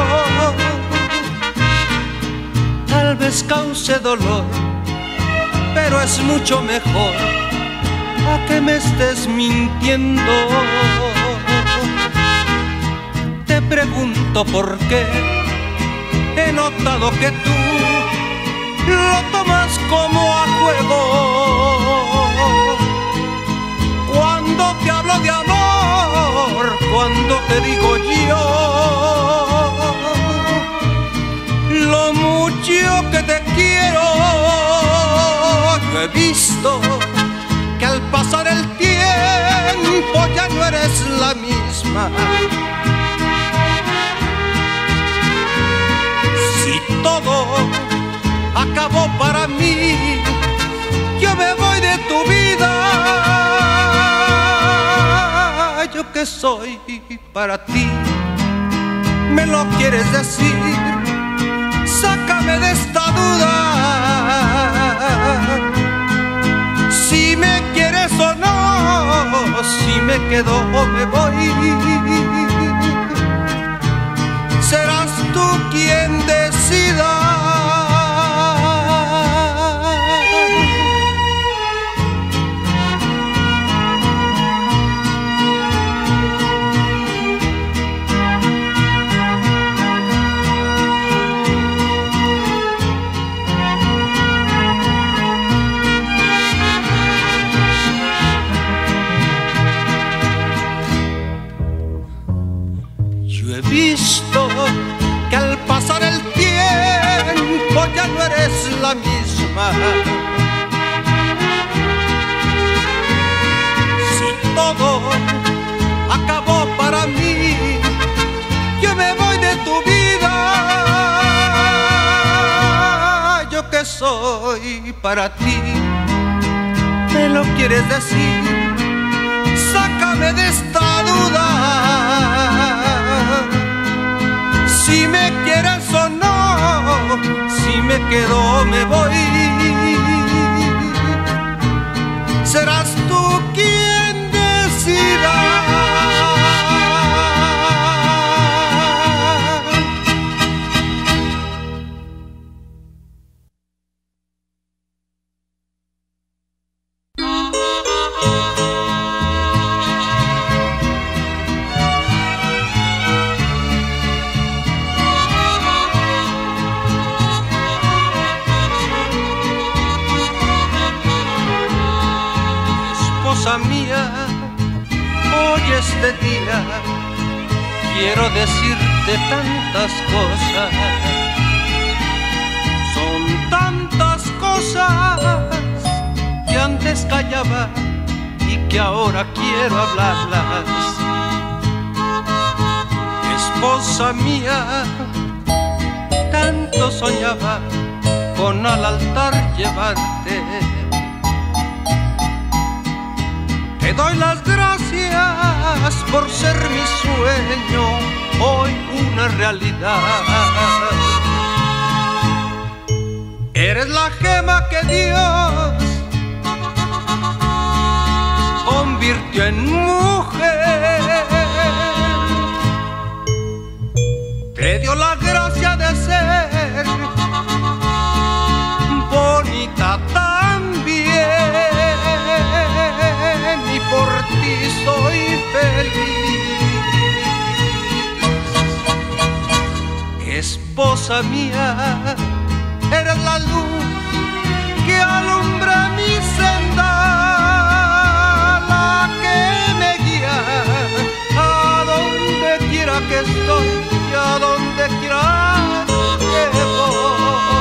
Tal vez cause dolor, pero es mucho mejor a que me estés mintiendo. Te pregunto por qué, he notado que tú lo tomas como a juego. Cuando te hablo de amor, cuando te digo yo lo mucho que te quiero, yo he visto que al pasar el tiempo ya no eres la misma. Si todo acabó para mí, yo me voy de tu vida. Yo que soy para ti, me lo quieres decir, sácame de esta duda. Si me quieres o no, si me quedo o me voy, serás tú quien decida. no eres la misma. Si todo acabó para mí, yo me voy de tu vida. Yo que soy para ti, ¿me lo quieres decir? Sácame de esta duda. Si me quieres o no, si me quedo o me voy, serás tú quien decida. Mía, hoy este día quiero decirte tantas cosas. Son tantas cosas que antes callaba y que ahora quiero hablarlas. Esposa mía, tanto soñaba con al altar llevarte. Te doy las gracias por ser mi sueño, hoy una realidad. Eres la gema que Dios convirtió en mujer. Te dio la gracia de ser bonita también. Y por ti soy feliz. Esposa mía, eres la luz que alumbra mi senda, la que me guía a donde quiera que estoy y a donde quiera que voy.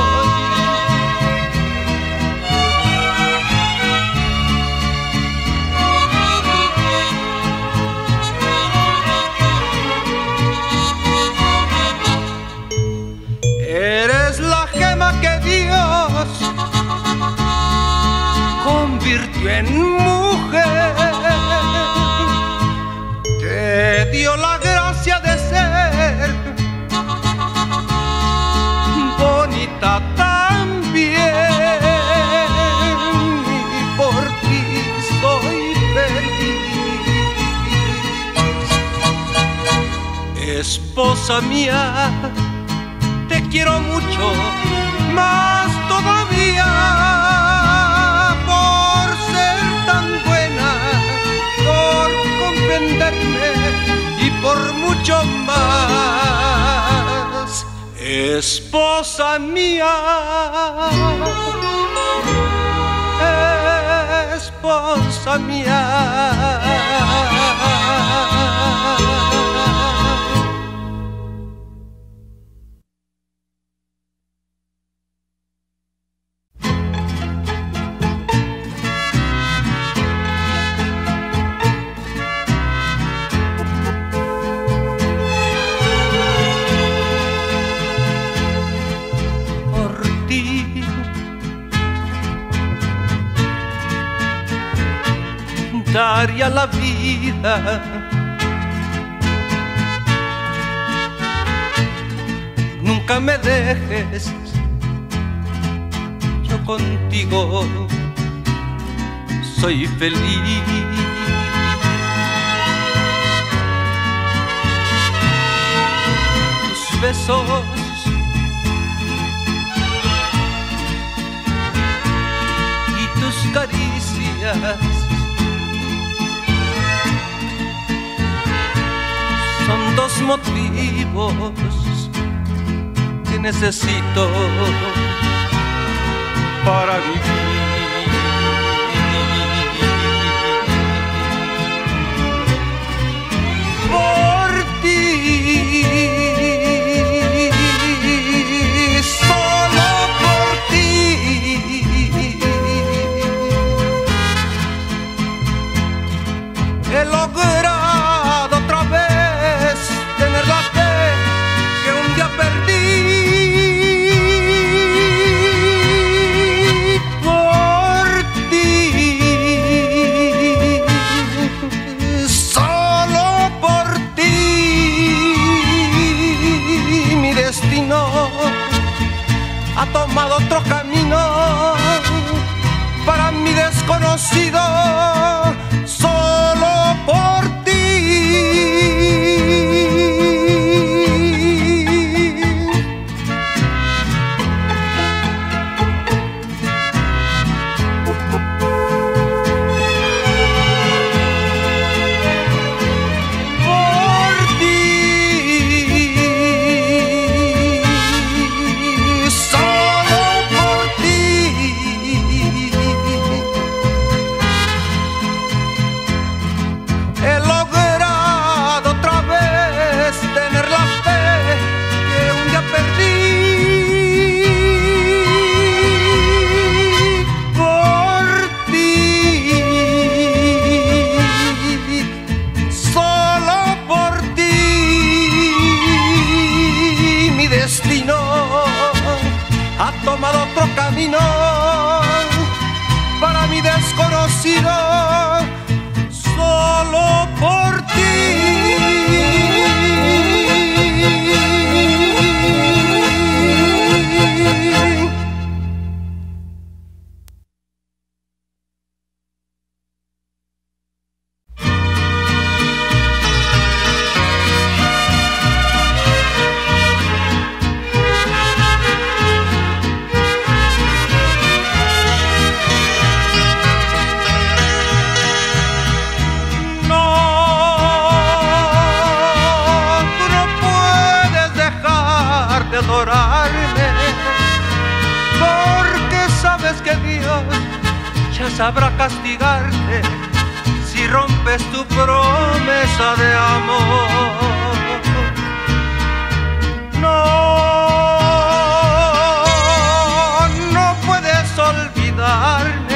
Eres la gema que Dios convirtió en mujer. Te dio la gracia de ser bonita también. Y por ti soy feliz. Esposa mía, te quiero mucho, más todavía, por ser tan buena, por comprenderme y por mucho más. Esposa mía, esposa mía. Daría la vida nunca me dejes, yo contigo soy feliz. Tus besos y tus caricias son dos motivos que necesito para vivir. Por ti, solo por logrado otra vez tener la fe que un día perdí. Por ti, solo por ti, mi destino ha tomado otro camino. Para mi desconocido, solo por ti. Por ti, solo por ti. He logrado otra vez tener la fe que un día perdí. Por ti, solo por ti, mi destino ha tomado otro camino. Para mi desconocido, solo por ti. Adorarme, porque sabes que Dios ya sabrá castigarte si rompes tu promesa de amor. No, no puedes olvidarme,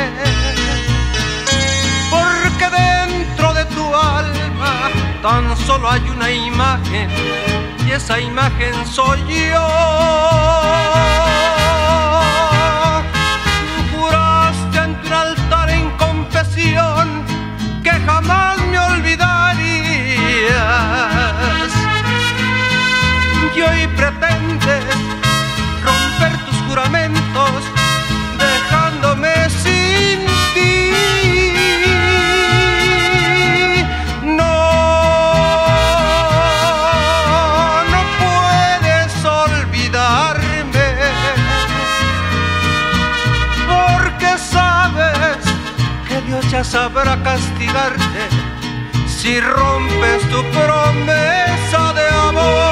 porque dentro de tu alma tan solo hay una imagen, y esa imagen soy yo. Juraste ante un altar en confesión que jamás me olvidarías, y hoy pretendes romper tus juramentos dejándome sin ti. Dios ya sabrá castigarte si rompes tu promesa de amor.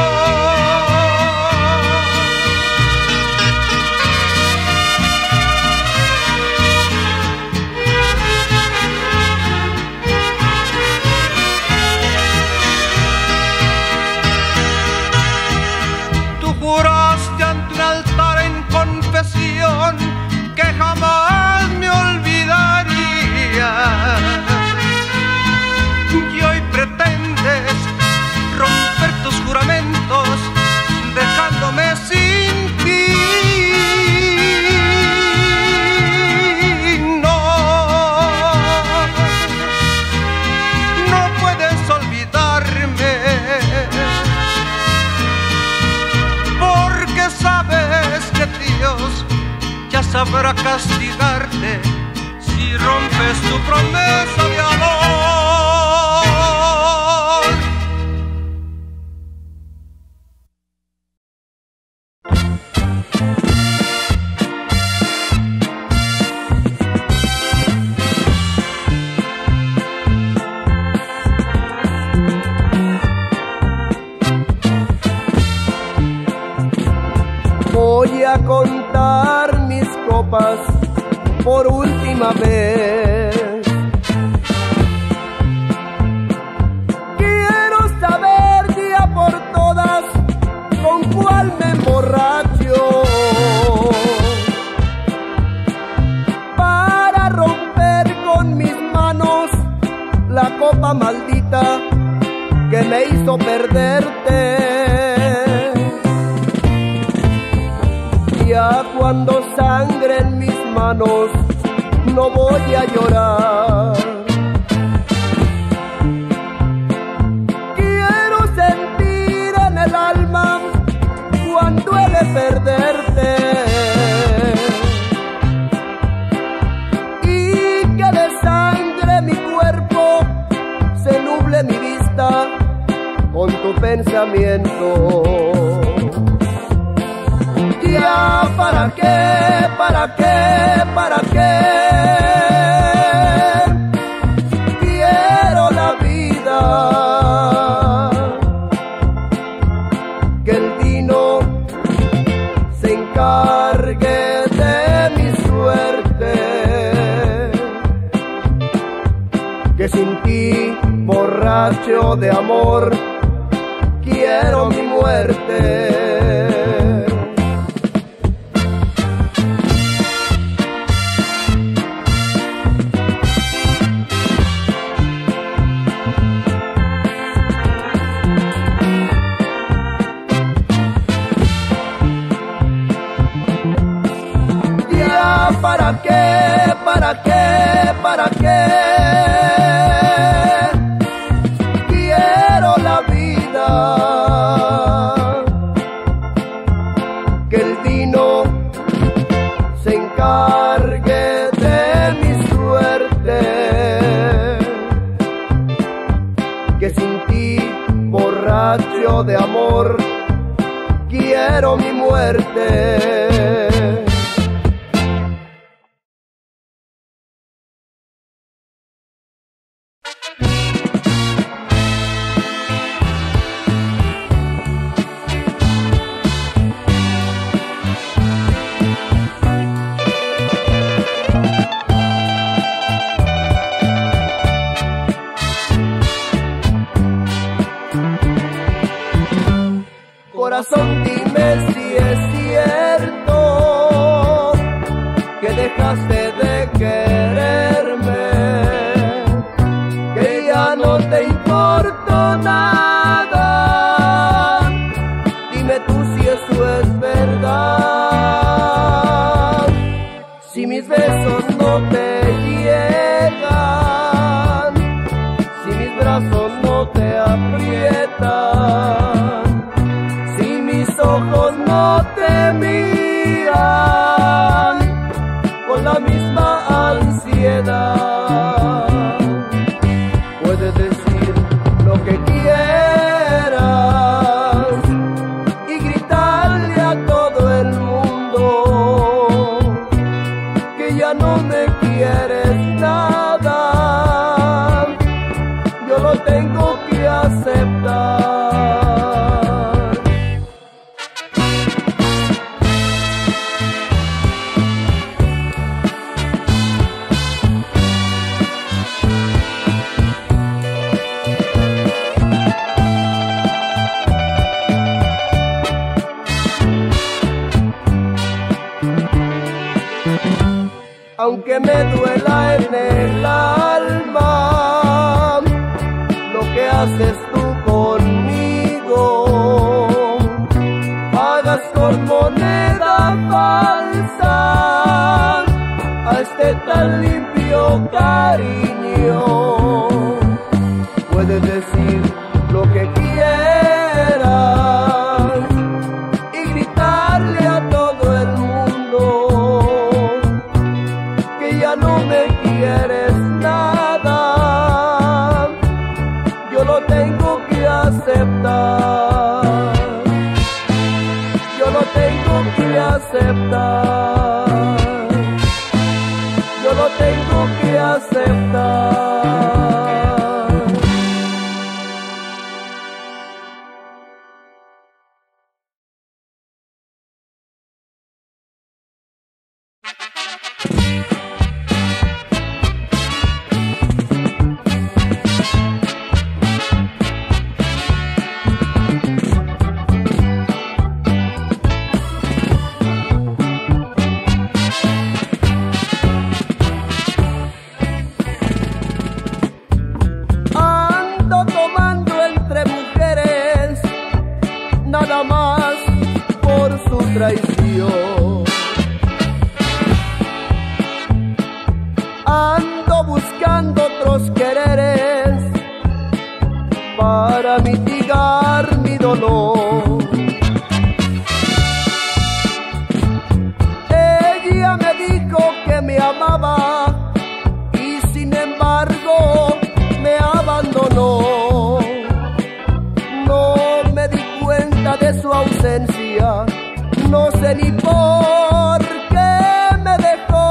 Tú juraste ante un altar en confesión que jamás me olvidarías, y hoy pretendes romper tus juramentos dejándome sin ti. No, no puedes olvidarme, porque sabes que Dios ya sabrá castigarte si rompes tu promesa de amor. Voy a contar mis copas por última vez. Quiero saber día por todas con cuál me emborracho, para romper con mis manos la copa maldita maldita que me hizo perderte. Ya cuando sangre en mis manos no voy a llorar. Quiero sentir en el alma cuando he de perderte, y que de sangre mi cuerpo se nuble mi vista con tu pensamiento. Ya para qué, para qué, para qué quiero la vida, que el vino se encargue de mi suerte, que sin ti, borracho de amor, quiero mi muerte. ¿Para qué? ¿Para qué? ¿Para qué quiero la vida? Que el vino se encargue de mi suerte, que sin ti, borracho de amor, quiero mi muerte. Corazón, dime si es cierto que dejaste de quererme, que ya no te importo nada. Dime tú si eso es verdad, si mis besos no te llegan, si mis brazos no te aprietan, ojos no te miran con la misma ansiedad. Puedes decir lo que quieras y gritarle a todo el mundo que ya no me quieres nada. Yo lo tengo que aceptar. Aunque me duela en el alma lo que haces tú conmigo, pagas con moneda falsa a este tan limpio cariño. Puedes decir lo que quieras y gritarle a todo el mundo que ya no me quieres nada. Yo lo tengo que aceptar, yo lo tengo que aceptar, yo lo tengo que aceptar. traición. Ando buscando otros quereres para mitigar mi dolor. Ella me dijo que me amaba y sin embargo me abandonó. No me di cuenta de su ausencia, no sé ni por qué me dejó.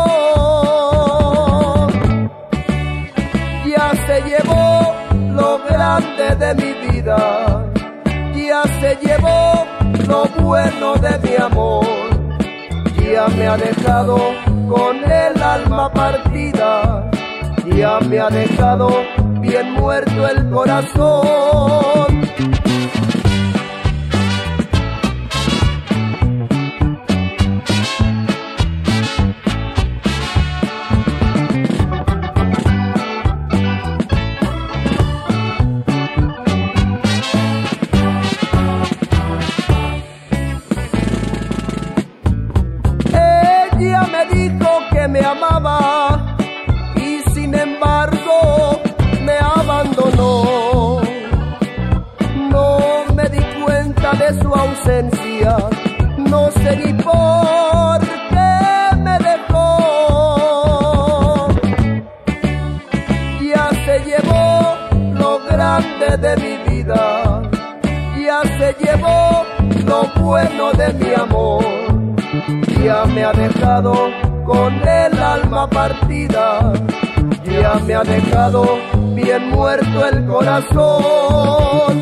Ya se llevó lo grande de mi vida, ya se llevó lo bueno de mi amor, ya me ha dejado con el alma partida, ya me ha dejado bien muerto el corazón. Ella me dijo que me amaba y sin embargo me abandonó. No me di cuenta de su ausencia, no sé ni por qué me dejó. Ya se llevó lo grande de mi vida, ya se llevó lo bueno de mi amor, ya me ha dejado con el alma partida, ya me ha dejado bien muerto el corazón.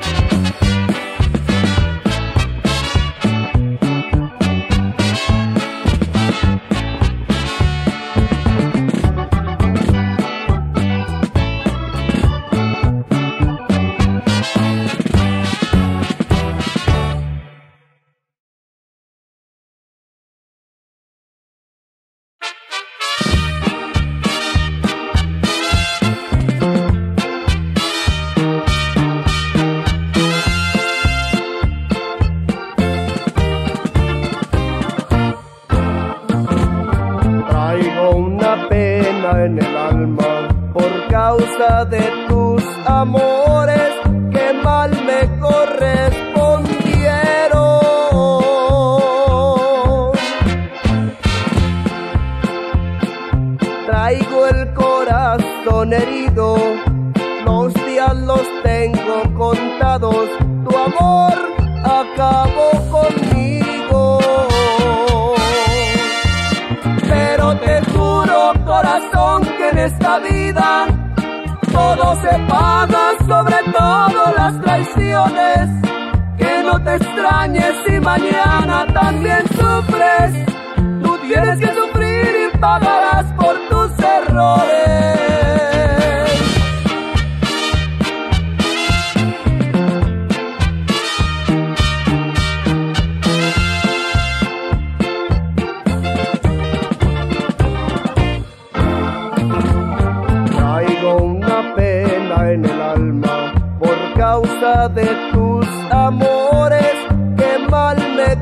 En el alma por causa de tus amores que mal me correspondieron. Traigo el corazón herido, los días los tengo contados, tu amor acabó conmigo. Pero te juro, corazón, que en esta vida todo se paga, sobre todo las traiciones. Que no te extrañes si mañana también sufres, tú tienes que sufrir y pagarás por tus errores. En el alma por causa de tus amores que mal me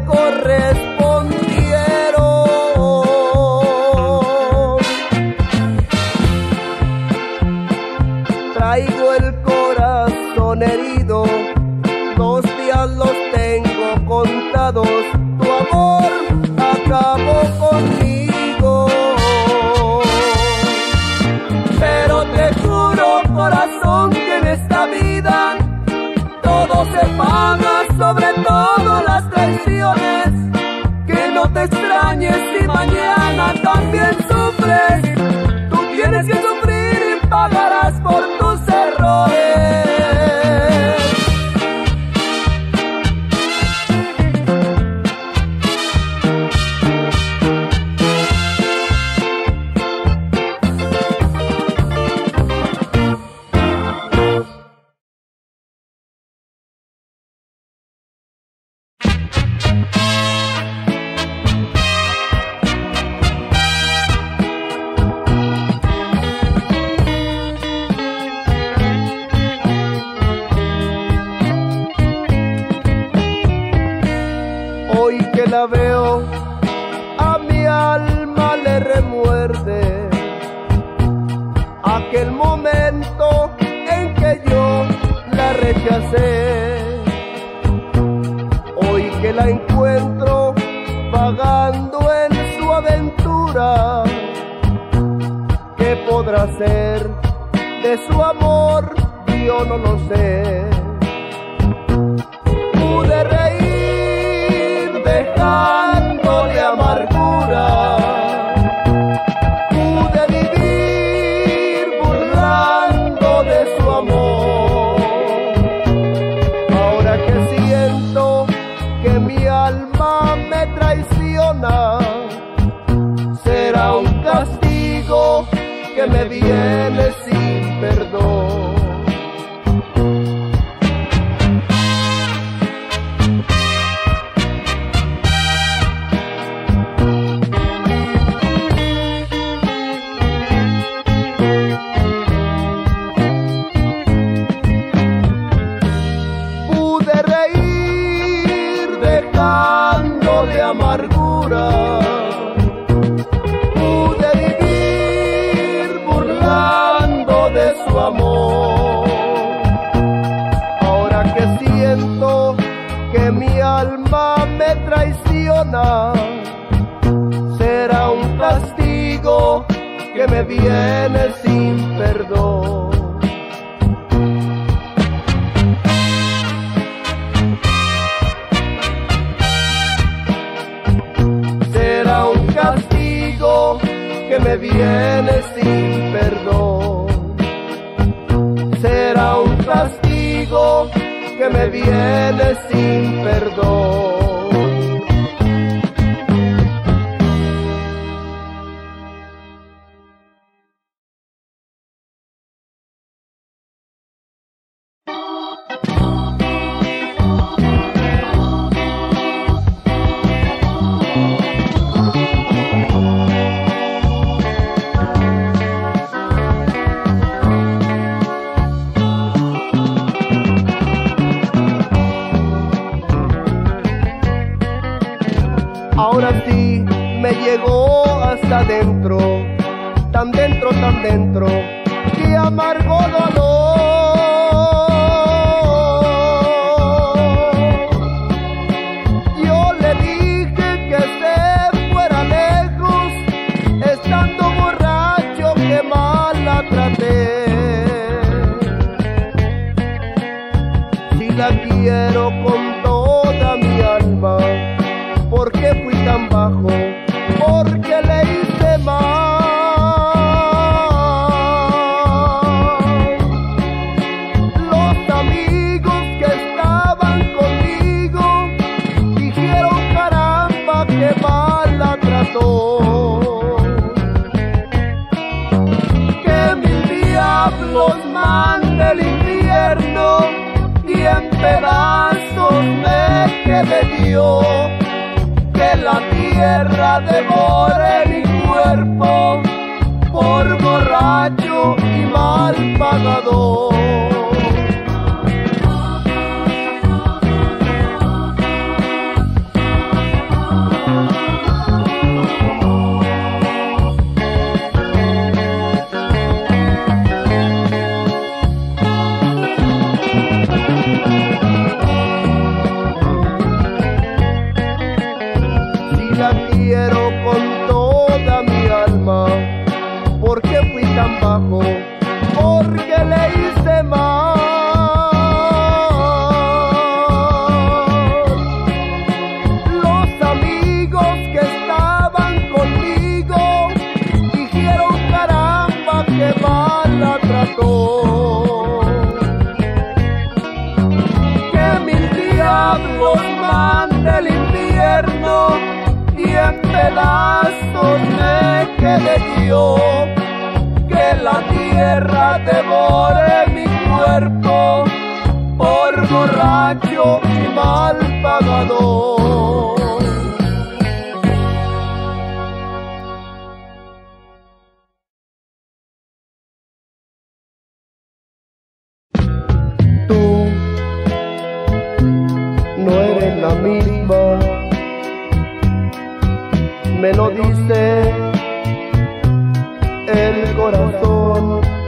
correspondieron. Traigo el corazón herido, los días los tengo contados, tu amor acabó conmigo. Pero te juro, corazón, que en esta vida todo se paga, sobre todo las traiciones. Que no te extrañes si mañana también sufres, tú tienes que sufrir y pagarás por tus errores. pueda ser de su amor, yo no lo sé. Pude reír dejándole amargura, pude vivir burlando de su amor. Ahora que siento que mi alma me traiciona, será un castigo que me viene sin perdón. Pude reír dejándole amargura, pude vivir burlando de su amor. Ahora que siento que mi alma me traiciona, será un castigo que me viene sin perdón. Será un castigo que me viene sin perdón. Será un castigo que me viene sin perdón. Ahora sí me llegó hasta dentro, tan dentro, tan dentro, que amargo dolor. Yo le dije que se fuera lejos, estando borracho, que mal la traté. Si la quiero con toda mi alma, ¿por qué fui tan bajo? Porque le hice mal. Los amigos que estaban conmigo dijeron, caramba, que mal la trató. Que mil diablos mande el infierno y en pedazos me quedé yo. Que la tierra devore mi cuerpo por borracho y mal pagador. La quiero con toda mi alma, ¿por qué fui tan bajo? Porque le hice mal. Los amigos que estaban conmigo dijeron, caramba, que mal la trató. Que mil diablos mande el infierno y en pedazos me quedé yo. Que la tierra devore mi cuerpo por borracho y mal pagador. Tú no eres la misma, me lo dice el corazón.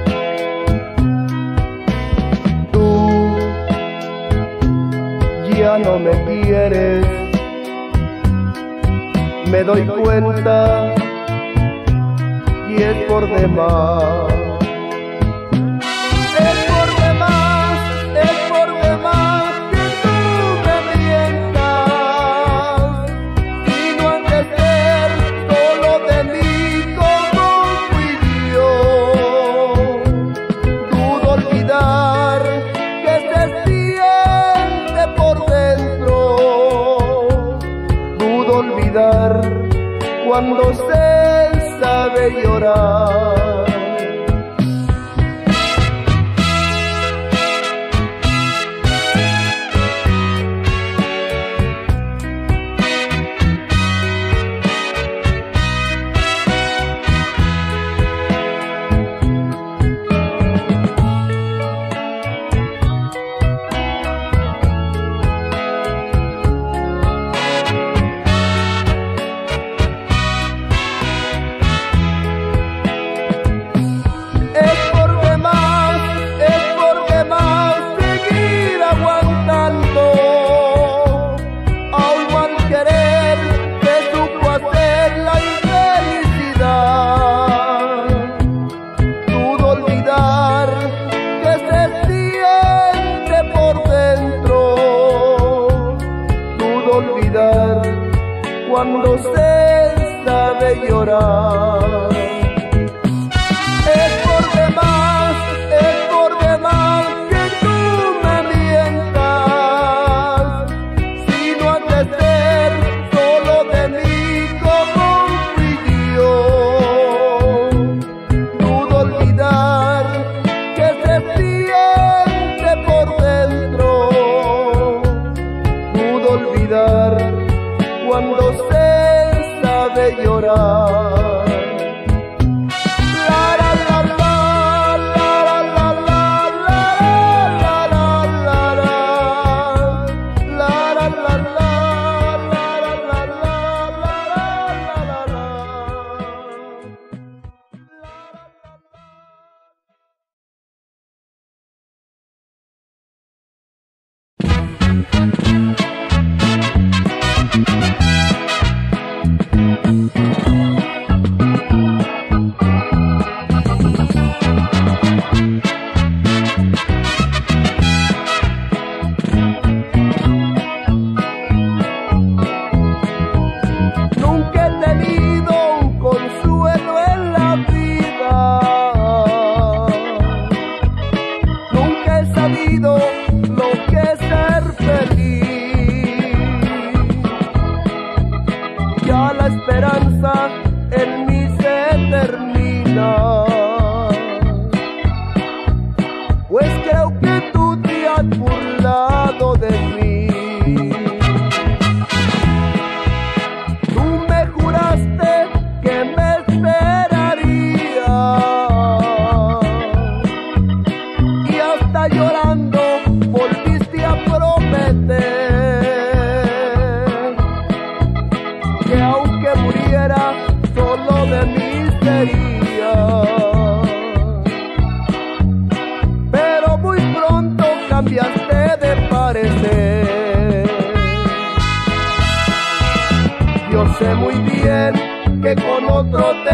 Tú ya no me quieres, me doy cuenta y es por demás. cuando se sabe llorar. Cuando se sabe llorar, es por demás, es por demás que tú me mientas, si no has de ser solo de mí como fui yo. Dudo olvidar que se siente por dentro, dudo olvidar cuando se sabe llorar. La la la la, la la la la, la la la la, la la la la, la la la la. Nunca he tenido un consuelo en la vida, nunca he sabido lo que es ser feliz. Ya la esperanza en mí se termina, pues creo que tú te has burlado de mí. Tú me juraste que me esperarías y hasta llorando volviste a prometer que aunque muriera solo de mí sería. Pero muy pronto cambiaste de parecer. Yo sé muy bien que con otro te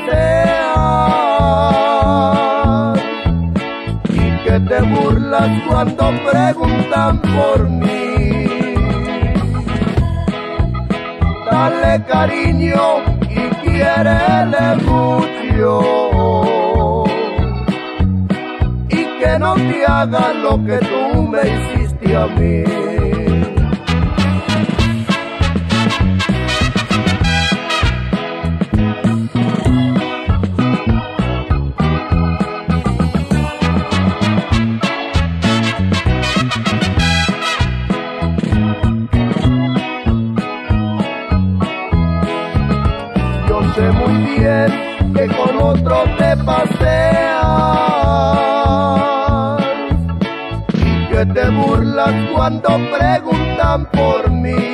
paseas y que te burlas cuando preguntan por mí. Dale cariño y quiérele mucho, y que no te haga lo que tú me hiciste a mí. Yo sé muy bien que con otro te paseas y que te burlas cuando preguntan por mí.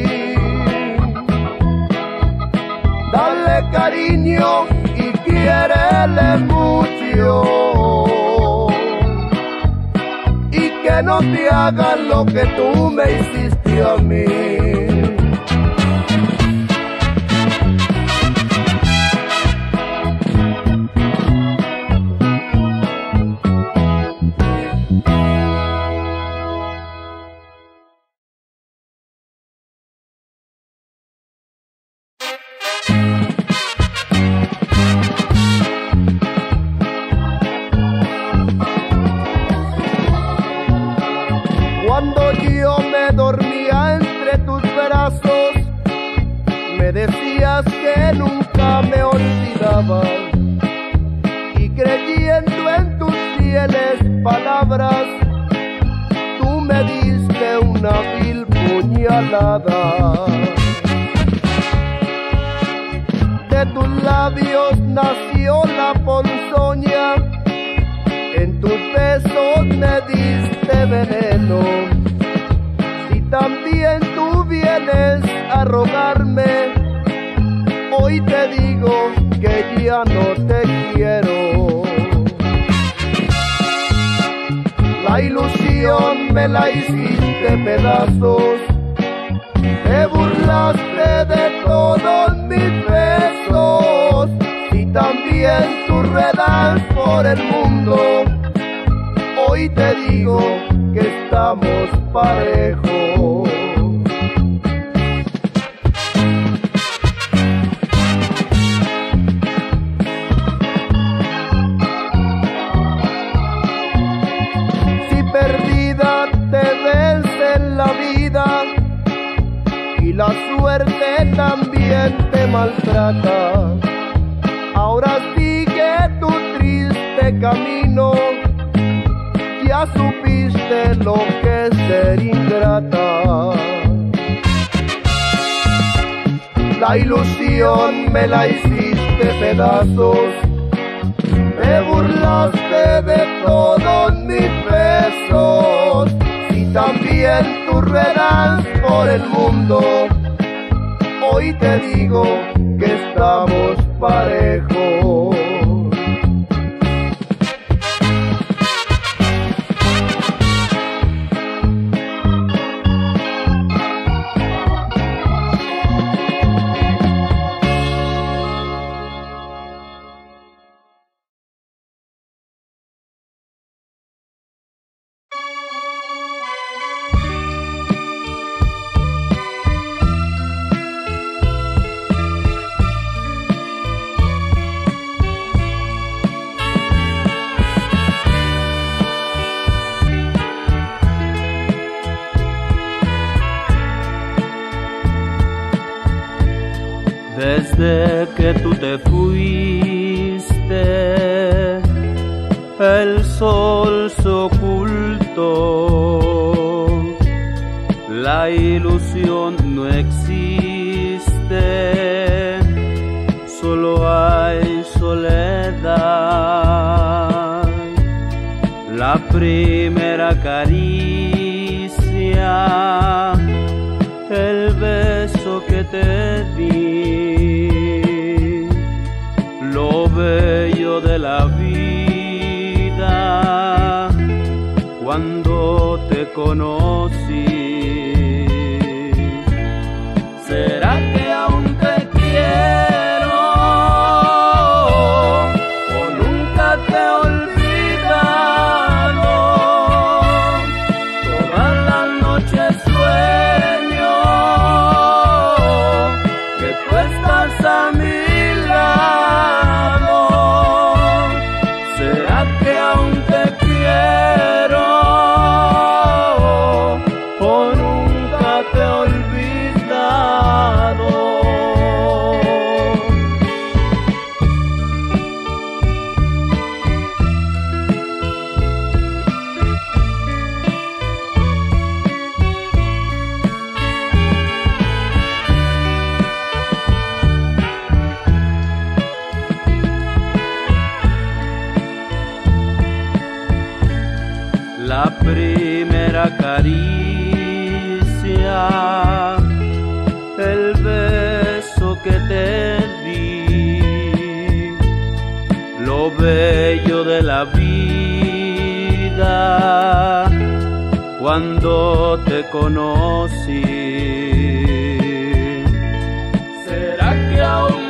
Dale cariño y quiérele mucho, y que no te hagan lo que tú me hiciste a mí. Cuando yo me dormía entre tus brazos, me decías que no amabas, y creyendo en tus fieles palabras, tú me diste una vil puñalada. De tus labios nació la ponzoña, en tus besos me diste veneno. Si también tú vienes a rogarme, hoy te digo que ya no te quiero. La ilusión me la hiciste pedazos, te burlaste de todos mis besos. Si también tú ruedas por el mundo, hoy te digo que estamos parejos. Si perdida te ves en la vida y la suerte también te maltrata, ahora sigue tu triste camino, ya supiste lo que es ser ingrata. La ilusión me la hiciste pedazos, me burlaste de todos mis besos. Si también tú ruedas por el mundo, hoy te digo que estamos parejos. Desde que tú te fuiste, el sol se ocultó, la ilusión no existe, solo hay soledad. La primera caricia, el beso que te di, lo bello de la vida cuando te conocí. ¿Será que aún te quiero o nunca te he olvidado? Todas las noches sueño que tú estás a mi lado. ¿Será que aún te quiero o nunca te he olvidado? La primera caricia, el beso que te di, lo bello de la vida cuando te conocí. ¿Será que aún